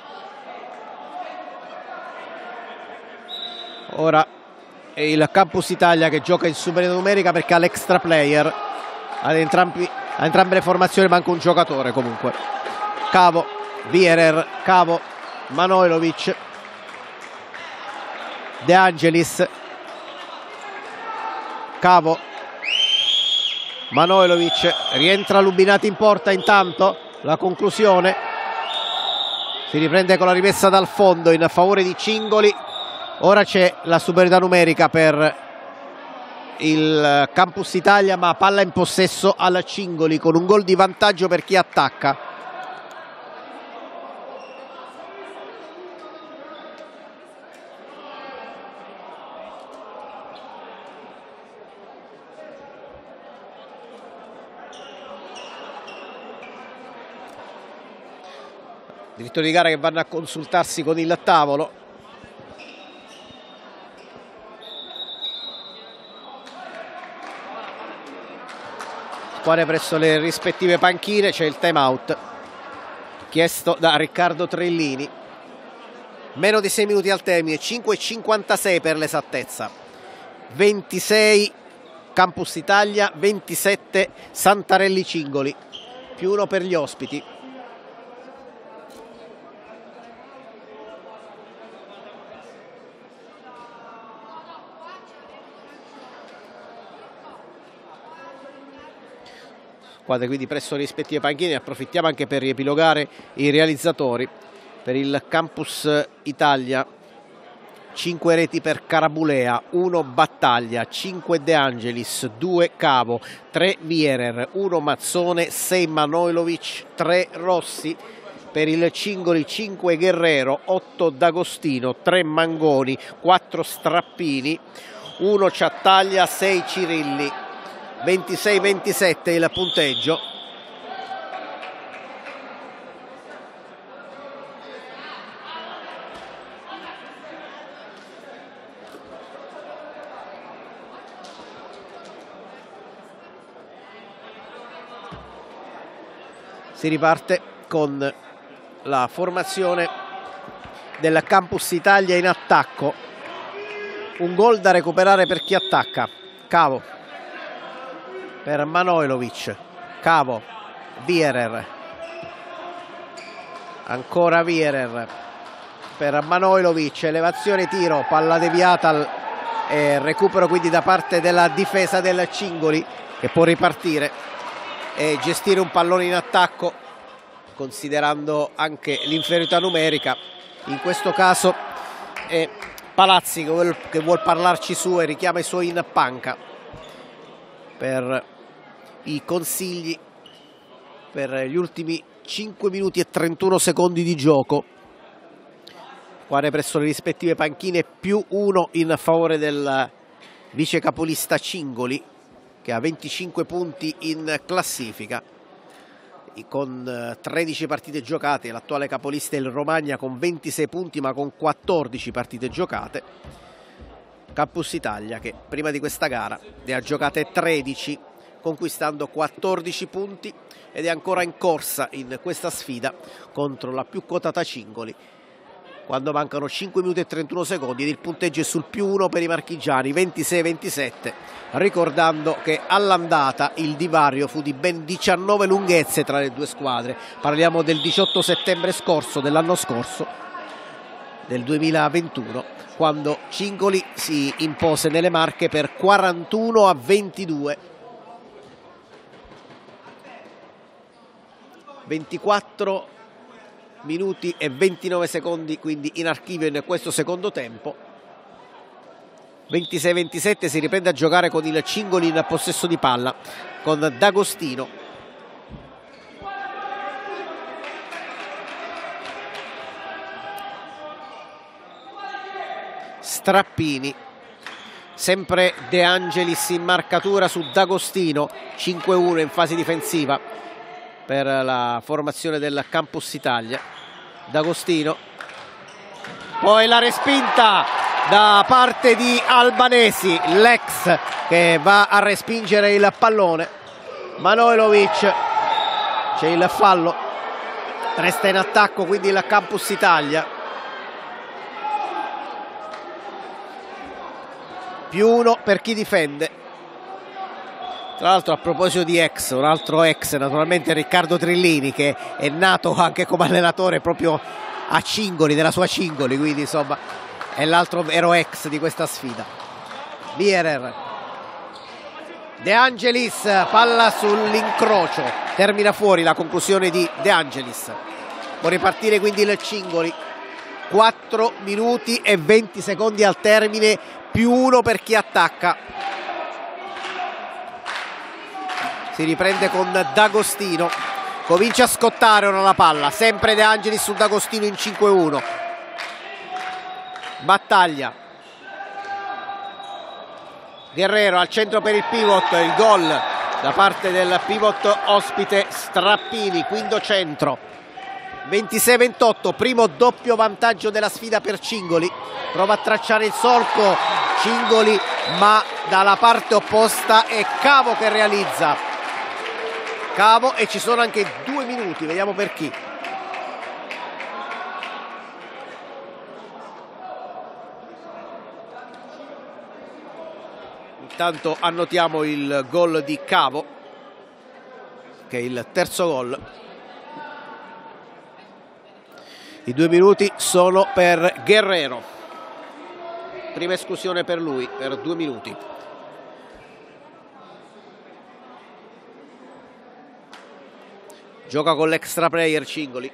Ora è il Campus Italia che gioca in superiorità numerica perché ha l'extra player. Ad entrambi, a entrambe le formazioni manca un giocatore comunque. Cavo, Vierer, Cavo, Manojlovic, De Angelis, Cavo, Manojlovic, rientra Lubinati in porta intanto, la conclusione, si riprende con la rimessa dal fondo in favore di Cingoli, Ora c'è la superiorità numerica per il Campus Italia, ma palla in possesso alla Cingoli con un gol di vantaggio per chi attacca. Direttori di gara che vanno a consultarsi con il tavolo. Squadre presso le rispettive panchine, c'è il time out chiesto da Riccardo Trellini. Meno di sei minuti al termine, cinque e cinquantasei per l'esattezza. ventisei Campus Italia, ventisette Santarelli Cingoli, più uno per gli ospiti. Squadre quindi presso le rispettive panchine. Approfittiamo anche per riepilogare i realizzatori. Per il Campus Italia cinque reti per Carabulea, uno Battaglia, cinque De Angelis, due Cavo, tre Vierer, uno Mazzone, sei Manojlovic, tre Rossi. Per il Cingoli cinque Guerrero, otto D'Agostino, tre Mangoni, quattro Strappini, uno Ciattaglia, sei Cirilli. ventisei ventisette il punteggio. Si riparte con la formazione del Campus Italia in attacco. Un gol da recuperare per chi attacca. Cavo per Manojlovic, Cavo, Vierer, ancora Vierer per Manojlovic, elevazione tiro, palla deviata e recupero quindi da parte della difesa del Cingoli, che può ripartire e gestire un pallone in attacco, considerando anche l'inferiorità numerica. In questo caso è Palazzi che vuol, che vuol parlarci su e richiama i suoi in panca per i consigli per gli ultimi cinque minuti e trentuno secondi di gioco. Squadre presso le rispettive panchine, più uno in favore del vice capolista Cingoli, che ha venticinque punti in classifica con tredici partite giocate. L'attuale capolista è il Romagna con ventisei punti ma con quattordici partite giocate. Campus Italia che prima di questa gara ne ha giocate tredici, conquistando quattordici punti, ed è ancora in corsa in questa sfida contro la più quotata Cingoli, quando mancano cinque minuti e trentuno secondi ed il punteggio è sul più uno per i marchigiani, ventisei ventisette, ricordando che all'andata il divario fu di ben diciannove lunghezze tra le due squadre. Parliamo del diciotto settembre scorso, dell'anno scorso, del duemilaventuno, quando Cingoli si impose nelle Marche per quarantuno a ventidue. ventiquattro minuti e ventinove secondi quindi in archivio in questo secondo tempo. ventisei ventisette, si riprende a giocare con il Cingoli in possesso di palla, con D'Agostino. Strappini, sempre De Angelis in marcatura su D'Agostino, cinque uno in fase difensiva per la formazione del Campus Italia. D'Agostino, poi la respinta da parte di Albanesi, l'ex che va a respingere il pallone. Manojlovic, c'è il fallo, resta in attacco quindi il Campus Italia. Più uno per chi difende. Tra l'altro, a proposito di ex, un altro ex, naturalmente Riccardo Trellini, che è nato anche come allenatore proprio a Cingoli, della sua Cingoli, quindi insomma è l'altro vero ex di questa sfida. Vierer, De Angelis, palla sull'incrocio, termina fuori la conclusione di De Angelis. Può ripartire quindi il Cingoli quattro minuti e venti secondi al termine, più uno per chi attacca. Si riprende con D'Agostino, comincia a scottare ora la palla, sempre De Angelis su D'Agostino in cinque uno. Battaglia, Guerrero al centro per il pivot, il gol da parte del pivot ospite Strappini, quinto centro. ventisei ventotto, primo doppio vantaggio della sfida per Cingoli, prova a tracciare il solco Cingoli, ma dalla parte opposta è Cavo che realizza. Cavo, e ci sono anche due minuti, vediamo per chi. Intanto annotiamo il gol di Cavo, che è il terzo gol. I due minuti sono per Guerrero, prima esclusione per lui per due minuti. Gioca con l'extra player Cingoli.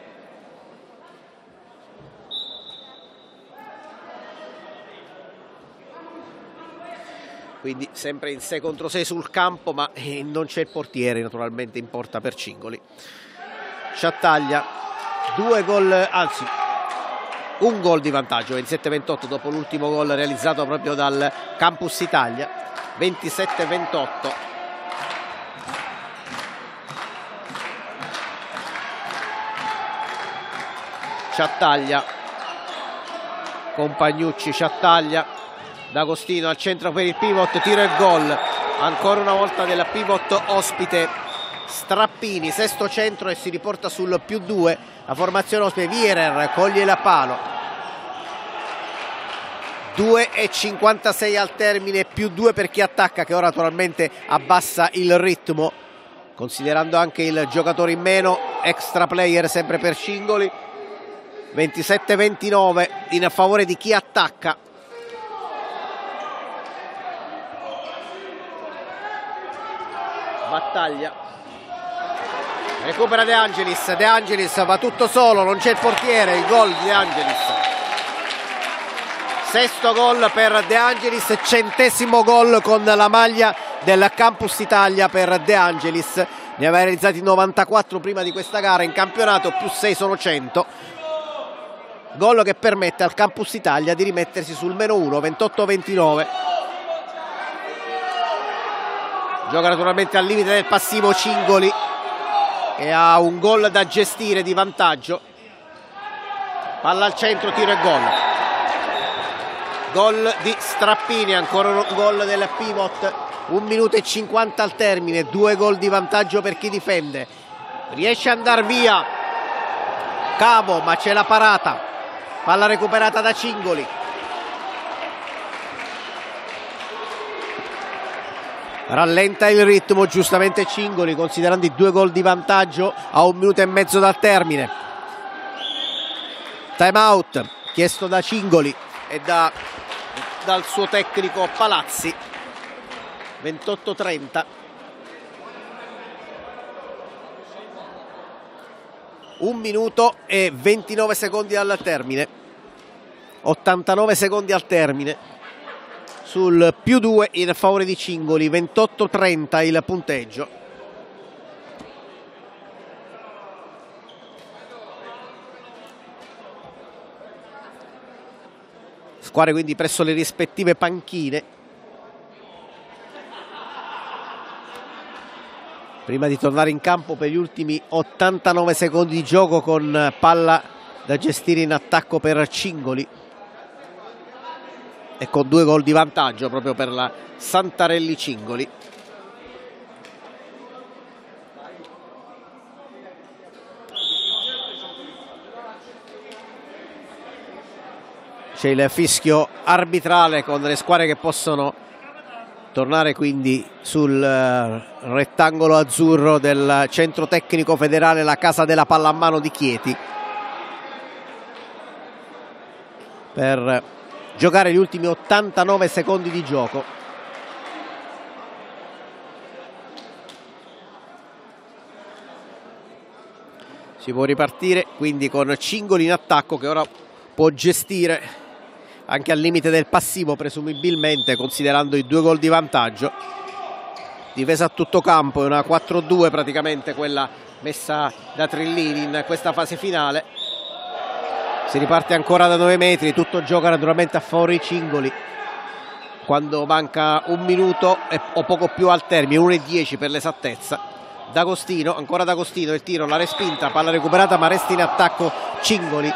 Quindi sempre in sei contro sei sul campo, ma eh, non c'è il portiere, naturalmente in porta per Cingoli. Ciattaglia, due gol, anzi un gol di vantaggio, ventisette ventotto dopo l'ultimo gol realizzato proprio dal Campus Italia. ventisette ventotto. Ciattaglia, Compagnucci, Ciattaglia, D'Agostino al centro per il pivot, tiro e gol ancora una volta del pivot ospite Strappini, sesto centro e si riporta sul più due. La formazione ospite, Vierer coglie la palo, due e cinquantasei al termine, più due per chi attacca, che ora naturalmente abbassa il ritmo considerando anche il giocatore in meno. Extra player sempre per Cingoli. ventisette ventinove in favore di chi attacca. Battaglia, recupera De Angelis, De Angelis va tutto solo, non c'è il portiere, il gol di De Angelis, sesto gol per De Angelis, centesimo gol con la maglia del Campus Italia per De Angelis. Ne aveva realizzati novantaquattro prima di questa gara in campionato, più sei sono cento. Gol che permette al Campus Italia di rimettersi sul meno uno, ventotto ventinove. Gioca naturalmente al limite del passivo Cingoli, e ha un gol da gestire di vantaggio. Palla al centro, tiro e gol. Gol di Strappini, ancora un gol del pivot. Un minuto e cinquanta al termine, due gol di vantaggio per chi difende. Riesce ad andare via Cavo, ma c'è la parata. Palla recuperata da Cingoli. Rallenta il ritmo giustamente Cingoli, considerando i due gol di vantaggio a un minuto e mezzo dal termine. Time out chiesto da Cingoli e da, dal suo tecnico Palazzi. ventotto trenta. Un minuto e ventinove secondi al termine. ottantanove secondi al termine. Sul più due in favore di Cingoli, ventotto trenta il punteggio. Squadre quindi presso le rispettive panchine. Prima di tornare in campo per gli ultimi ottantanove secondi di gioco, con palla da gestire in attacco per Cingoli. E con due gol di vantaggio proprio per la Santarelli Cingoli. C'è il fischio arbitrale con le squadre che possono tornare quindi sul rettangolo azzurro del centro tecnico federale, la casa della pallamano di Chieti, per giocare gli ultimi ottantanove secondi di gioco. Si può ripartire quindi con Cingoli in attacco, che ora può gestire anche al limite del passivo presumibilmente, considerando i due gol di vantaggio. Difesa a tutto campo, è una quattro due praticamente quella messa da Trillini in questa fase finale. Si riparte ancora da nove metri, tutto gioca naturalmente a favore di Cingoli quando manca un minuto e, o poco più al termine, uno e dieci per l'esattezza. D'Agostino, ancora D'Agostino, il tiro, la respinta, palla recuperata ma resta in attacco Cingoli.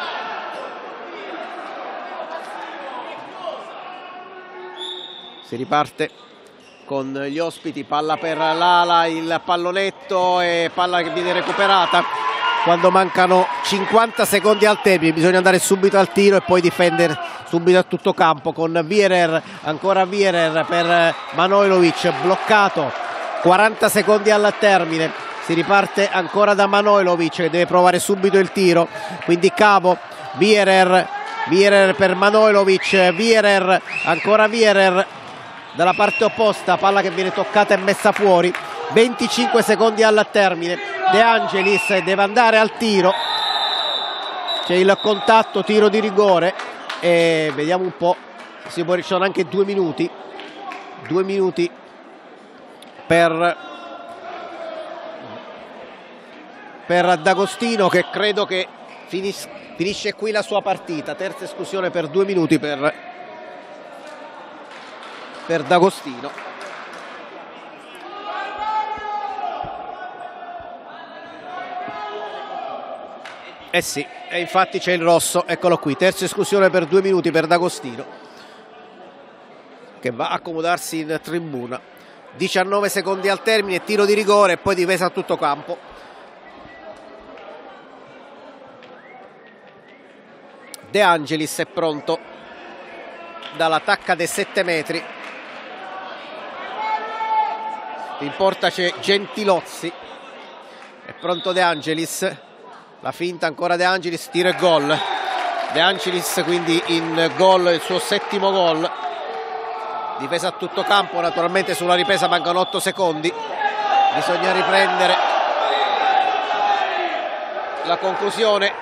Si riparte con gli ospiti, palla per l'ala, il pallonetto e palla che viene recuperata quando mancano cinquanta secondi al termine. Bisogna andare subito al tiro e poi difendere subito a tutto campo con Wierer, ancora Wierer per Manojlovic, bloccato, quaranta secondi al termine. Si riparte ancora da Manojlovic che deve provare subito il tiro, quindi Cavo, Wierer, Wierer per Manojlovic, Wierer, ancora Wierer dalla parte opposta, palla che viene toccata e messa fuori. Venticinque secondi al termine, De Angelis deve andare al tiro, c'è il contatto, tiro di rigore e vediamo un po', si può, ci sono anche due minuti due minuti per per D'Agostino, che credo che finis, finisce qui la sua partita. Terza esclusione per due minuti per per D'Agostino. Eh sì, e infatti c'è il rosso, eccolo qui, terza esclusione per due minuti per D'Agostino, che va a accomodarsi in tribuna. diciannove secondi al termine, tiro di rigore e poi difesa a tutto campo. De Angelis è pronto dalla tacca dei sette metri. In porta c'è Gentilozzi, è pronto De Angelis. La finta ancora De Angelis, tiro e gol. De Angelis quindi in gol, il suo settimo gol. Difesa a tutto campo, naturalmente sulla ripresa mancano otto secondi. Bisogna riprendere la conclusione.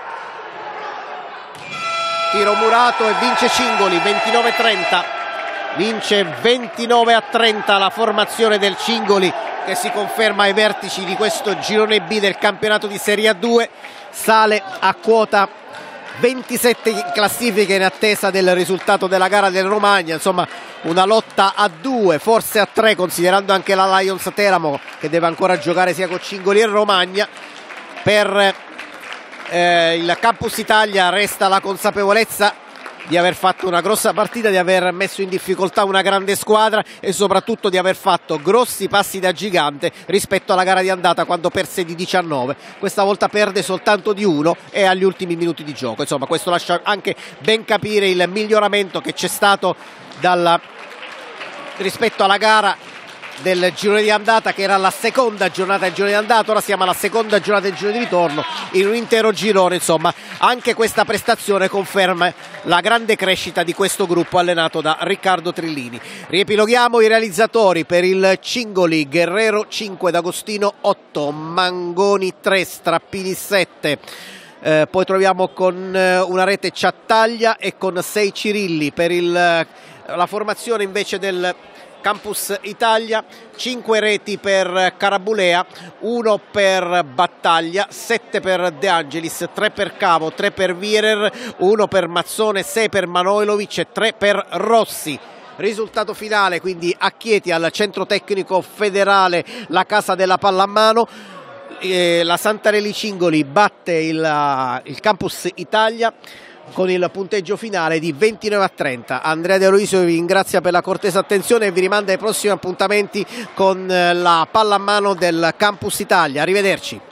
Tiro murato e vince Cingoli, ventinove a trenta. Vince ventinove a trenta la formazione del Cingoli, che si conferma ai vertici di questo girone B del campionato di Serie A due. Sale a quota ventisette in classifica in attesa del risultato della gara del Romagna. Insomma, una lotta a due, forse a tre, considerando anche la Lions Teramo che deve ancora giocare sia con Cingoli e Romagna. Per eh, il Campus Italia resta la consapevolezza di aver fatto una grossa partita, di aver messo in difficoltà una grande squadra e soprattutto di aver fatto grossi passi da gigante rispetto alla gara di andata, quando perse di diciannove. Questa volta perde soltanto di uno e agli ultimi minuti di gioco. Insomma, questo lascia anche ben capire il miglioramento che c'è stato dalla, rispetto alla gara del girone di andata, che era la seconda giornata del girone di andata. Ora siamo alla seconda giornata del girone di ritorno in un intero girone. Insomma, anche questa prestazione conferma la grande crescita di questo gruppo allenato da Riccardo Trillini. Riepiloghiamo i realizzatori: per il Cingoli, Guerrero cinque, D'Agostino otto, Mangoni tre, Strappini sette. Eh, poi troviamo con eh, una rete Ciattaglia e con sei Cirilli. Per il, la formazione invece del Campus Italia, cinque reti per Carabulea, uno per Battaglia, sette per De Angelis, tre per Cavo, tre per Wierer, uno per Mazzone, sei per Manojlovic e tre per Rossi. Risultato finale quindi a Chieti, al centro tecnico federale, la casa della pallamano. Eh, la Santarelli Cingoli batte il, il Campus Italia con il punteggio finale di ventinove a trenta. Andrea De Aloisio vi ringrazia per la cortese attenzione e vi rimanda ai prossimi appuntamenti con la pallamano del Campus Italia. Arrivederci.